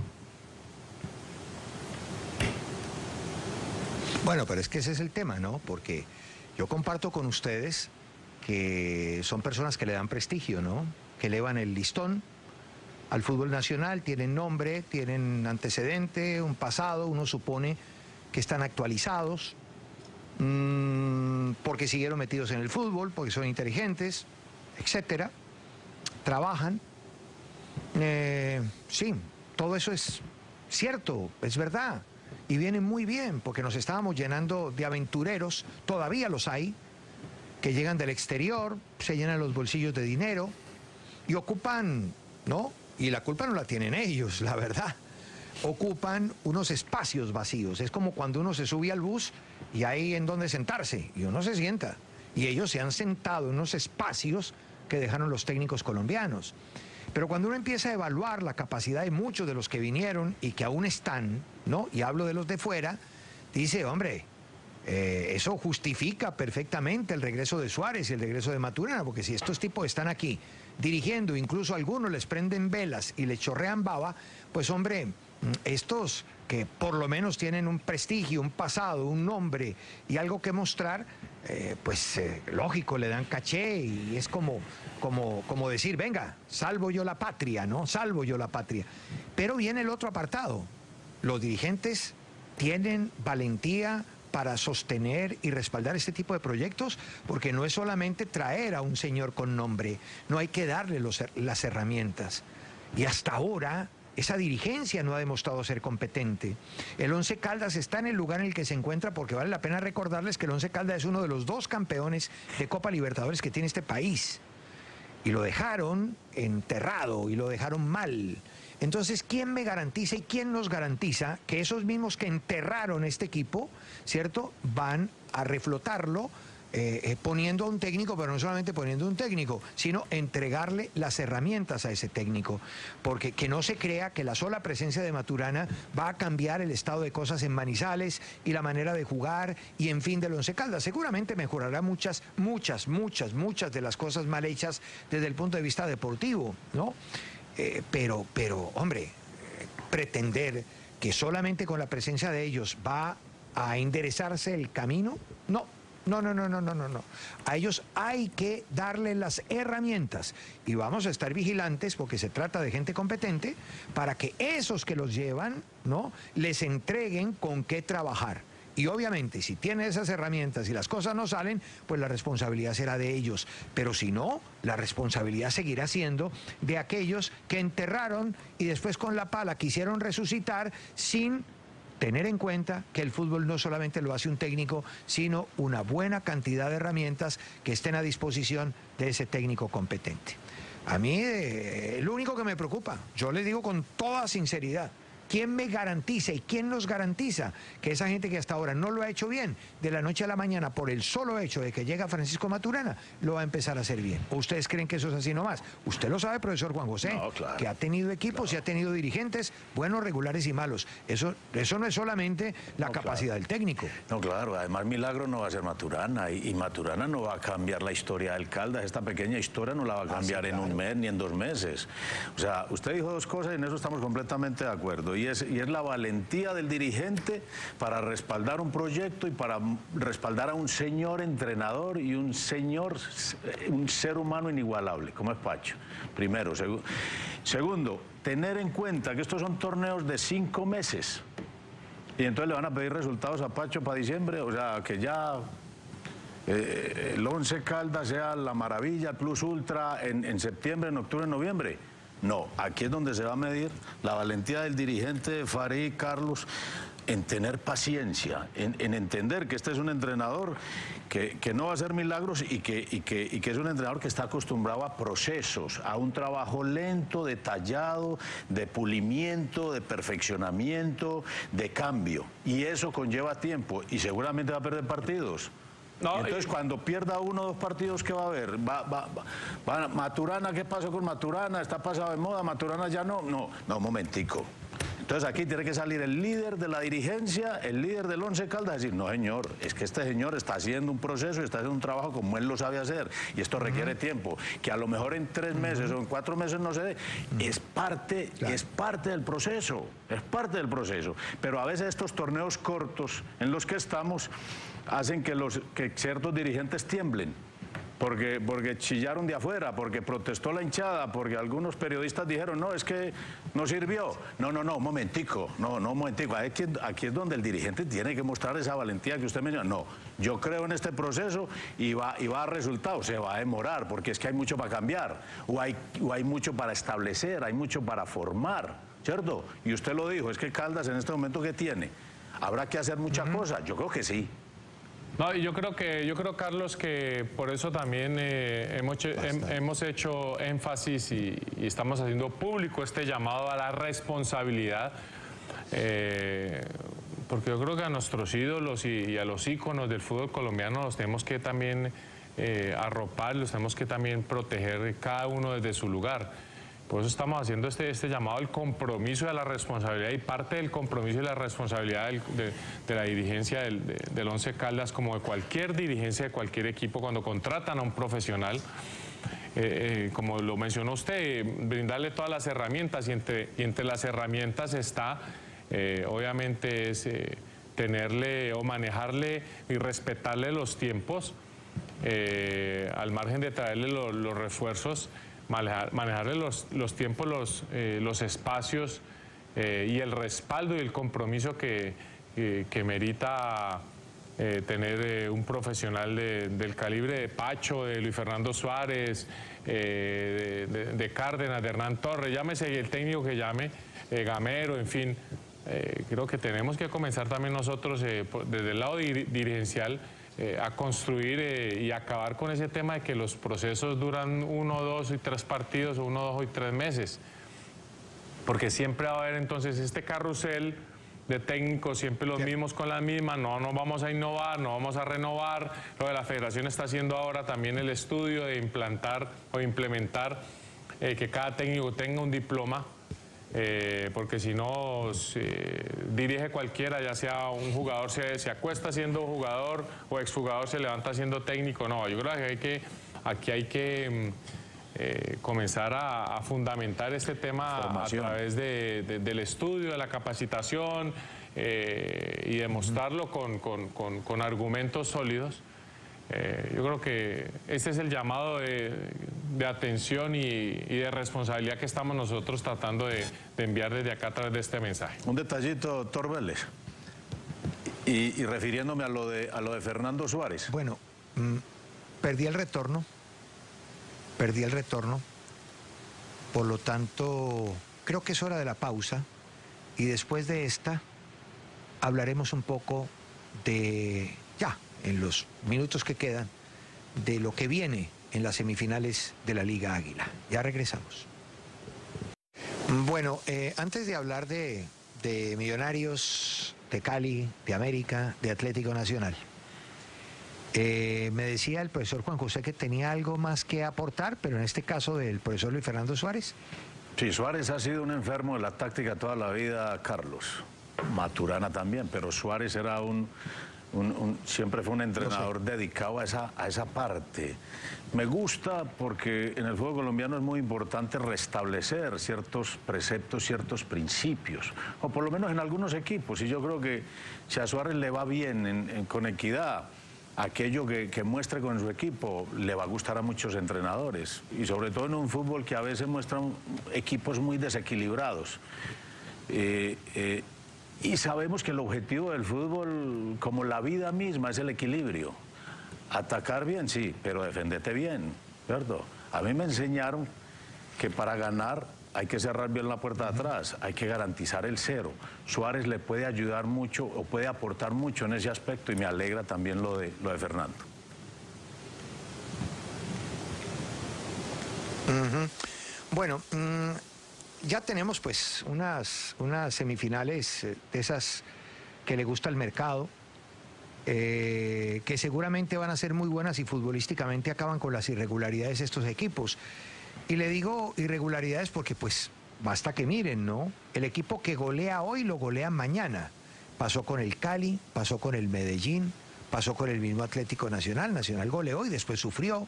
Bueno, pero es que ese es el tema, ¿no? Porque yo comparto con ustedes que son personas que le dan prestigio, ¿no? Que elevan el listón al fútbol nacional, tienen nombre, tienen antecedente, un pasado, uno supone que están actualizados, mmm, porque siguieron metidos en el fútbol, porque son inteligentes, etcétera, trabajan. Eh, sí, todo eso es cierto, es verdad. Y vienen muy bien, porque nos estábamos llenando de aventureros, todavía los hay, que llegan del exterior, se llenan los bolsillos de dinero y ocupan, ¿no? Y la culpa no la tienen ellos, la verdad. Ocupan unos espacios vacíos. Es como cuando uno se sube al bus y hay en donde sentarse, y uno se sienta. Y ellos se han sentado en unos espacios que dejaron los técnicos colombianos. Pero cuando uno empieza a evaluar la capacidad de muchos de los que vinieron y que aún están, ¿no? Y hablo de los de fuera, dice, hombre, eh, eso justifica perfectamente el regreso de Suárez y el regreso de Maturana, porque si estos tipos están aquí dirigiendo, incluso algunos les prenden velas y les chorrean baba, pues hombre, estos que por lo menos tienen un prestigio, un pasado, un nombre y algo que mostrar, eh, pues eh, lógico, le dan caché y es como, como, como decir, venga, salvo yo la patria, ¿no? Salvo yo la patria. Pero viene el otro apartado. Los dirigentes tienen valentía para sostener y respaldar este tipo de proyectos, porque no es solamente traer a un señor con nombre, no hay que darle los, las herramientas. Y hasta ahora esa dirigencia no ha demostrado ser competente. El Once Caldas está en el lugar en el que se encuentra porque vale la pena recordarles que el Once Caldas es uno de los dos campeones de Copa Libertadores que tiene este país. Y lo dejaron enterrado y lo dejaron mal. Entonces, ¿quién me garantiza y quién nos garantiza que esos mismos que enterraron este equipo, ¿cierto?, van a reflotarlo eh, eh, poniendo a un técnico, pero no solamente poniendo a un técnico, sino entregarle las herramientas a ese técnico? Porque que no se crea que la sola presencia de Maturana va a cambiar el estado de cosas en Manizales y la manera de jugar y en fin del Once Caldas. Seguramente mejorará muchas, muchas, muchas, muchas de las cosas mal hechas desde el punto de vista deportivo, ¿no? Eh, pero, pero, hombre, eh, pretender que solamente con la presencia de ellos va a enderezarse el camino, no, no, no, no, no, no, no, no. A ellos hay que darle las herramientas y vamos a estar vigilantes porque se trata de gente competente para que esos que los llevan, ¿no?, les entreguen con qué trabajar. Y obviamente, si tienen esas herramientas y las cosas no salen, pues la responsabilidad será de ellos. Pero si no, la responsabilidad seguirá siendo de aquellos que enterraron y después con la pala quisieron resucitar sin tener en cuenta que el fútbol no solamente lo hace un técnico, sino una buena cantidad de herramientas que estén a disposición de ese técnico competente. A mí, eh, lo único que me preocupa, yo les digo con toda sinceridad, ¿quién me garantiza y quién nos garantiza que esa gente que hasta ahora no lo ha hecho bien, de la noche a la mañana, por el solo hecho de que llega Francisco Maturana, lo va a empezar a hacer bien? ¿O ustedes creen que eso es así nomás? Usted lo sabe, profesor Juan José, no, claro, que ha tenido equipos claro. y ha tenido dirigentes buenos, regulares y malos. Eso, eso no es solamente la no, capacidad claro. del técnico. No, claro, además Milagro no va a ser Maturana y, y Maturana no va a cambiar la historia del Caldas. Esta pequeña historia no la va a cambiar ah, sí, claro. en un mes ni en dos meses. O sea, usted dijo dos cosas y en eso estamos completamente de acuerdo. Y es, y es la valentía del dirigente para respaldar un proyecto y para respaldar a un señor entrenador y un señor, un ser humano inigualable, como es Pacho. Primero. Seg segundo, tener en cuenta que estos son torneos de cinco meses. Y entonces le van a pedir resultados a Pacho para diciembre, o sea, que ya eh, el Once Caldas sea la maravilla, el plus ultra en, en septiembre, en octubre, en noviembre. No, aquí es donde se va a medir la valentía del dirigente Farid, Carlos, en tener paciencia, en, en entender que este es un entrenador que, que no va a hacer milagros y que, y, que, y que es un entrenador que está acostumbrado a procesos, a un trabajo lento, detallado, de pulimiento, de perfeccionamiento, de cambio. Y eso conlleva tiempo y seguramente va a perder partidos. No, entonces, y... cuando pierda uno o dos partidos, ¿qué va a haber? Va, va, va, va, Maturana, ¿qué pasó con Maturana? ¿Está pasado de moda? ¿Maturana ya no? No, no, un momentico. Entonces aquí tiene que salir el líder de la dirigencia, el líder del Once Caldas, decir, no señor, es que este señor está haciendo un proceso y está haciendo un trabajo como él lo sabe hacer y esto requiere uh-huh. tiempo, que a lo mejor en tres meses uh-huh. o en cuatro meses no se dé, uh-huh. es parte, claro. es parte del proceso, es parte del proceso, pero a veces estos torneos cortos en los que estamos hacen que, los, que ciertos dirigentes tiemblen. Porque, porque chillaron de afuera, porque protestó la hinchada, porque algunos periodistas dijeron, no, es que no sirvió. No, no, no, un momentico, no, no, un momentico. Aquí, aquí es donde el dirigente tiene que mostrar esa valentía que usted menciona. No, yo creo en este proceso y va, y va a resultar, se va a demorar, porque es que hay mucho para cambiar, o hay, o hay mucho para establecer, hay mucho para formar, ¿cierto? Y usted lo dijo, es que Caldas en este momento, ¿qué tiene? ¿Habrá que hacer muchas uh-huh. cosas? Yo creo que sí. No, yo creo que, yo creo, Carlos, que por eso también eh, hemos, he, hemos hecho énfasis y, y estamos haciendo público este llamado a la responsabilidad, eh, porque yo creo que a nuestros ídolos y, y a los íconos del fútbol colombiano los tenemos que también eh, arropar, los tenemos que también proteger cada uno desde su lugar. Por eso estamos haciendo este, este llamado al compromiso y a la responsabilidad, y parte del compromiso y la responsabilidad del, de, de la dirigencia del, de, del Once Caldas, como de cualquier dirigencia de cualquier equipo, cuando contratan a un profesional, eh, eh, como lo mencionó usted, brindarle todas las herramientas, y entre, y entre las herramientas está, eh, obviamente, es eh, tenerle o manejarle y respetarle los tiempos, eh, al margen de traerle lo, los refuerzos, Manejar, manejarle los, los tiempos, los, eh, los espacios eh, y el respaldo y el compromiso que, que, que merita eh, tener eh, un profesional de, del calibre de Pacho, de Luis Fernando Suárez, eh, de, de, de Cárdenas, de Hernán Torres, llámese el técnico que llame, eh, Gamero, en fin. Eh, creo que tenemos que comenzar también nosotros eh, por, desde el lado dir dirigencial eh, a construir eh, y acabar con ese tema de que los procesos duran uno, dos y tres partidos, o uno, dos y tres meses. Porque siempre va a haber entonces este carrusel de técnicos, siempre los mismos con las mismas, no nos vamos a innovar, no vamos a renovar. Lo de la federación está haciendo ahora también el estudio de implantar o implementar eh, que cada técnico tenga un diploma, eh, porque si no se dirige cualquiera, ya sea un jugador se, se acuesta siendo jugador o exjugador se levanta siendo técnico. No, yo creo que, hay que aquí hay que eh, comenzar a, a fundamentar este tema Formación. a través de, de, del estudio, de la capacitación eh, y demostrarlo con, con, con, con argumentos sólidos. Eh, yo creo que este es el llamado de, de atención y, y de responsabilidad que estamos nosotros tratando de, de enviar desde acá a través de este mensaje. Un detallito, doctor Vélez, y, y refiriéndome a lo, de, a lo de Fernando Suárez. Bueno, mmm, perdí el retorno, perdí el retorno, por lo tanto creo que es hora de la pausa y después de esta hablaremos un poco de, ya, en los minutos que quedan, de lo que viene en las semifinales de la Liga Águila. Ya regresamos. Bueno, eh, antes de hablar de, de Millonarios, de Cali, de América, de Atlético Nacional, eh, me decía el profesor Juan José que tenía algo más que aportar, pero en este caso del profesor Luis Fernando Suárez. Sí, Suárez ha sido un enfermo de la táctica toda la vida, Carlos. Maturana también, pero Suárez era un... Un, un, siempre fue un entrenador no sé. dedicado a esa, a esa parte. Me gusta porque en el fútbol colombiano es muy importante restablecer ciertos preceptos, ciertos principios, o por lo menos en algunos equipos, y yo creo que si a Suárez le va bien en, en, con equidad, aquello que, que muestre con su equipo le va a gustar a muchos entrenadores, y sobre todo en un fútbol que a veces muestran equipos muy desequilibrados. Eh, eh, Y sabemos que el objetivo del fútbol, como la vida misma, es el equilibrio. Atacar bien, sí, pero defenderte bien, ¿cierto? A mí me enseñaron que para ganar hay que cerrar bien la puerta de atrás, hay que garantizar el cero. Suárez le puede ayudar mucho o puede aportar mucho en ese aspecto y me alegra también lo de, lo de Fernando. Uh-huh. Bueno... Um... Ya tenemos pues unas, unas semifinales de esas que le gusta al mercado, eh, que seguramente van a ser muy buenas y futbolísticamente acaban con las irregularidades de estos equipos. Y le digo irregularidades porque pues basta que miren, ¿no? El equipo que golea hoy lo golea mañana. Pasó con el Cali, pasó con el Medellín, pasó con el mismo Atlético Nacional. Nacional goleó y después sufrió.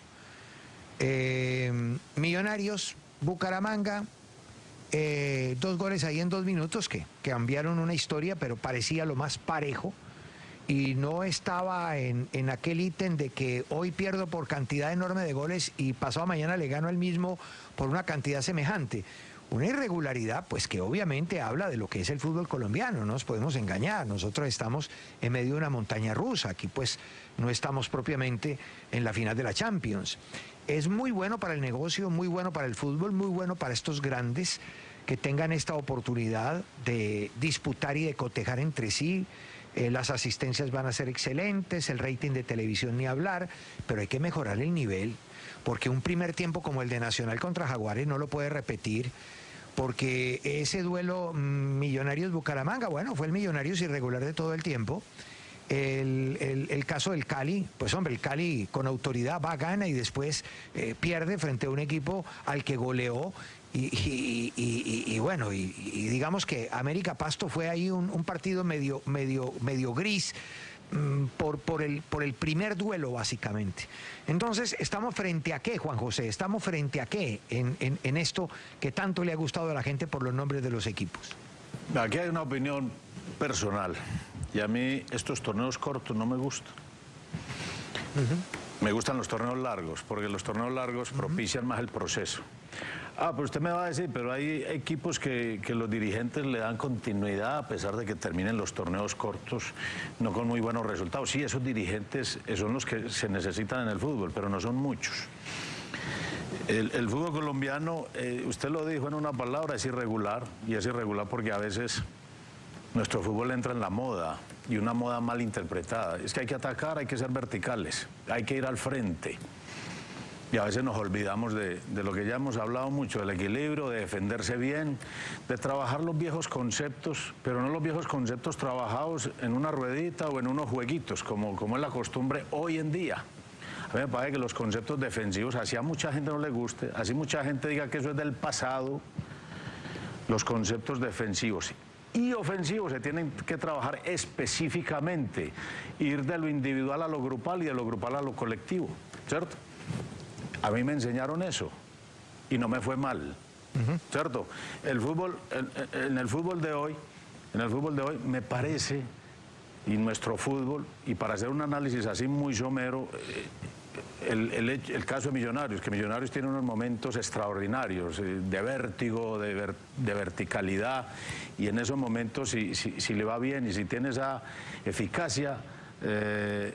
Eh, Millonarios, Bucaramanga... Eh, dos goles ahí en dos minutos que, que cambiaron una historia, pero parecía lo más parejo y no estaba en, en aquel ítem de que hoy pierdo por cantidad enorme de goles y pasado mañana le gano al mismo por una cantidad semejante. Una irregularidad pues que obviamente habla de lo que es el fútbol colombiano, no nos podemos engañar, nosotros estamos en medio de una montaña rusa, aquí pues no estamos propiamente en la final de la Champions. Es muy bueno para el negocio, muy bueno para el fútbol, muy bueno para estos grandes que tengan esta oportunidad de disputar y de cotejar entre sí. Eh, las asistencias van a ser excelentes, el rating de televisión ni hablar, pero hay que mejorar el nivel, porque un primer tiempo como el de Nacional contra Jaguares no lo puede repetir, porque ese duelo Millonarios-Bucaramanga, bueno, fue el Millonarios irregular de todo el tiempo. El, el, el caso del Cali, pues hombre, el Cali con autoridad va, gana y después eh, pierde frente a un equipo al que goleó y, y, y, y, y bueno, y, y digamos que América Pasto fue ahí un, un partido medio, medio, medio gris mmm, por, por, el, por el primer duelo básicamente. Entonces, ¿estamos frente a qué, Juan José? ¿Estamos frente a qué en, en, en esto que tanto le ha gustado a la gente por los nombres de los equipos? Aquí hay una opinión personal. Y a mí estos torneos cortos no me gustan. Uh-huh. Me gustan los torneos largos, porque los torneos largos uh-huh. propician más el proceso. Ah, pero usted me va a decir, pero hay equipos que, que los dirigentes le dan continuidad a pesar de que terminen los torneos cortos, no con muy buenos resultados. Sí, esos dirigentes son los que se necesitan en el fútbol, pero no son muchos. El, el fútbol colombiano, eh, usted lo dijo en una palabra, es irregular, y es irregular porque a veces nuestro fútbol entra en la moda, y una moda mal interpretada. Es que hay que atacar, hay que ser verticales, hay que ir al frente. Y a veces nos olvidamos de, de lo que ya hemos hablado mucho, del equilibrio, de defenderse bien, de trabajar los viejos conceptos, pero no los viejos conceptos trabajados en una ruedita o en unos jueguitos, como, como es la costumbre hoy en día. A mí me parece que los conceptos defensivos, así a mucha gente no le guste, así mucha gente diga que eso es del pasado, los conceptos defensivos y ofensivos se tienen que trabajar específicamente, ir de lo individual a lo grupal y de lo grupal a lo colectivo, ¿cierto? A mí me enseñaron eso y no me fue mal, uh-huh. ¿cierto? El fútbol, en, en el fútbol de hoy, en el fútbol de hoy me parece, y nuestro fútbol, y para hacer un análisis así muy somero, el, el, el caso de Millonarios, que Millonarios tiene unos momentos extraordinarios, de vértigo, de, ver, de verticalidad, y en esos momentos, si, si, si le va bien y si tiene esa eficacia, eh,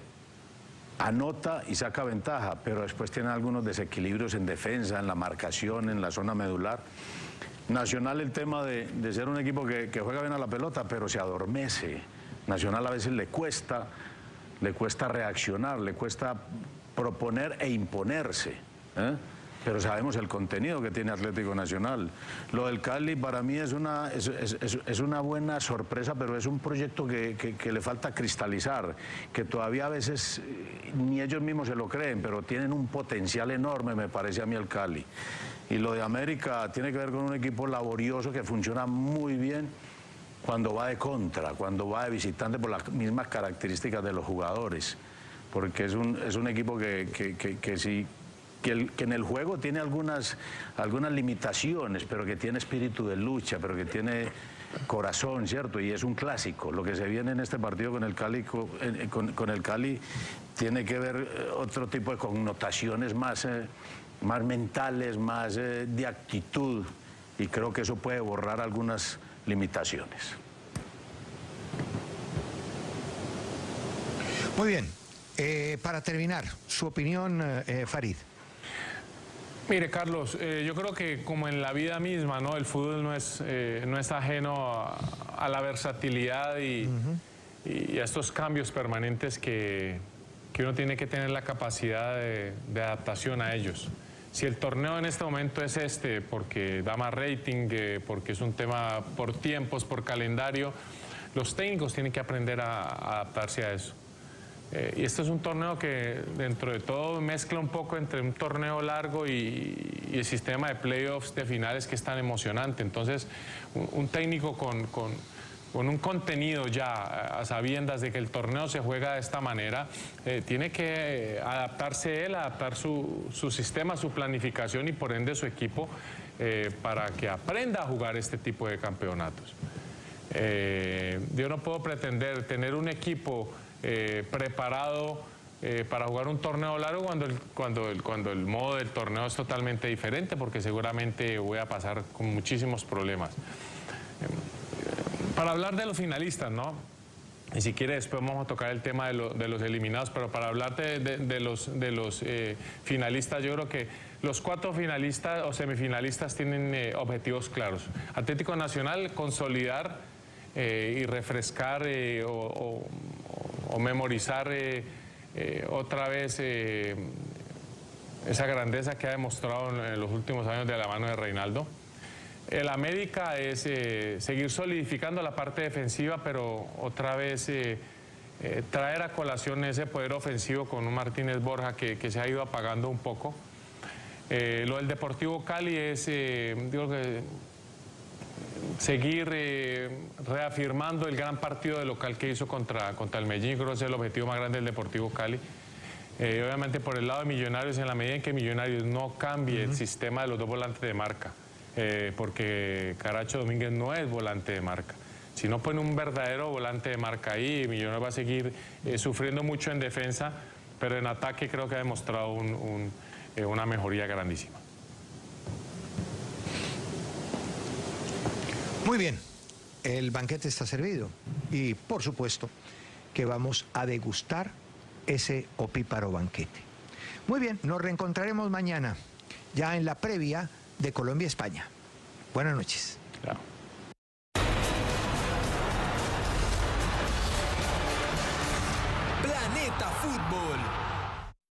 anota y saca ventaja, pero después tiene algunos desequilibrios en defensa, en la marcación, en la zona medular. Nacional, el tema de, de ser un equipo que, que juega bien a la pelota, pero se adormece. Nacional a veces le cuesta, le cuesta reaccionar, le cuesta proponer e imponerse, ¿eh? Pero sabemos el contenido que tiene Atlético Nacional. Lo del Cali para mí es una, es, es, es una buena sorpresa, pero es un proyecto que, que, que le falta cristalizar, que todavía a veces ni ellos mismos se lo creen, pero tienen un potencial enorme, me parece a mí, el Cali. Y lo de América tiene que ver con un equipo laborioso que funciona muy bien cuando va de contra, cuando va de visitante, por las mismas características de los jugadores, porque es un, es un equipo que, que, que, que sí... Que, el, que en el juego tiene algunas, algunas limitaciones, pero que tiene espíritu de lucha, pero que tiene corazón, ¿cierto? Y es un clásico. Lo que se viene en este partido con el Cali, con, con el Cali tiene que ver otro tipo de connotaciones más, eh, más mentales, más eh, de actitud, y creo que eso puede borrar algunas limitaciones. Muy bien. Eh, para terminar, su opinión, eh, Farid. Mire, Carlos, eh, yo creo que como en la vida misma, ¿no? El fútbol no es, eh, no es ajeno a, a la versatilidad y, uh-huh. y a estos cambios permanentes que, que uno tiene que tener la capacidad de, de adaptación a ellos. Si el torneo en este momento es este, porque da más rating, eh, porque es un tema por tiempos, por calendario, los técnicos tienen que aprender a, a adaptarse a eso. Eh, y este es un torneo que dentro de todo mezcla un poco entre un torneo largo y, y el sistema de playoffs de finales que es tan emocionante. Entonces, un, un técnico con, con, con un contenido ya a sabiendas de que el torneo se juega de esta manera, eh, tiene que adaptarse él, adaptar su, su sistema, su planificación y por ende su equipo eh, para que aprenda a jugar este tipo de campeonatos. Eh, yo no puedo pretender tener un equipo Eh, preparado eh, para jugar un torneo largo cuando el, cuando, el, cuando el modo del torneo es totalmente diferente, porque seguramente voy a pasar con muchísimos problemas. Eh, para hablar de los finalistas, ¿no? Y si quiere después vamos a tocar el tema de, lo, de los eliminados, pero para hablar de, de, de los, de los eh, finalistas, yo creo que los cuatro finalistas o semifinalistas tienen eh, objetivos claros. Atlético Nacional, consolidar eh, y refrescar eh, o, o o memorizar eh, eh, otra vez eh, esa grandeza que ha demostrado en, en los últimos años de la mano de Reinaldo. El América es eh, seguir solidificando la parte defensiva, pero otra vez eh, eh, traer a colación ese poder ofensivo con un Martínez Borja que, que se ha ido apagando un poco. Eh, lo del Deportivo Cali es, eh, digo que seguir eh, reafirmando el gran partido de local que hizo contra, contra el Medellín. Creo que es el objetivo más grande del Deportivo Cali. Eh, obviamente por el lado de Millonarios, en la medida en que Millonarios no cambie uh-huh. el sistema de los dos volantes de marca, eh, porque Caracho Domínguez no es volante de marca. Si no pone un verdadero volante de marca ahí, Millonarios va a seguir eh, sufriendo mucho en defensa, pero en ataque creo que ha demostrado un, un, eh, una mejoría grandísima. Muy bien, el banquete está servido y por supuesto que vamos a degustar ese opíparo banquete. Muy bien, nos reencontraremos mañana ya en la previa de Colombia-España. Buenas noches. Claro. Planeta Fútbol.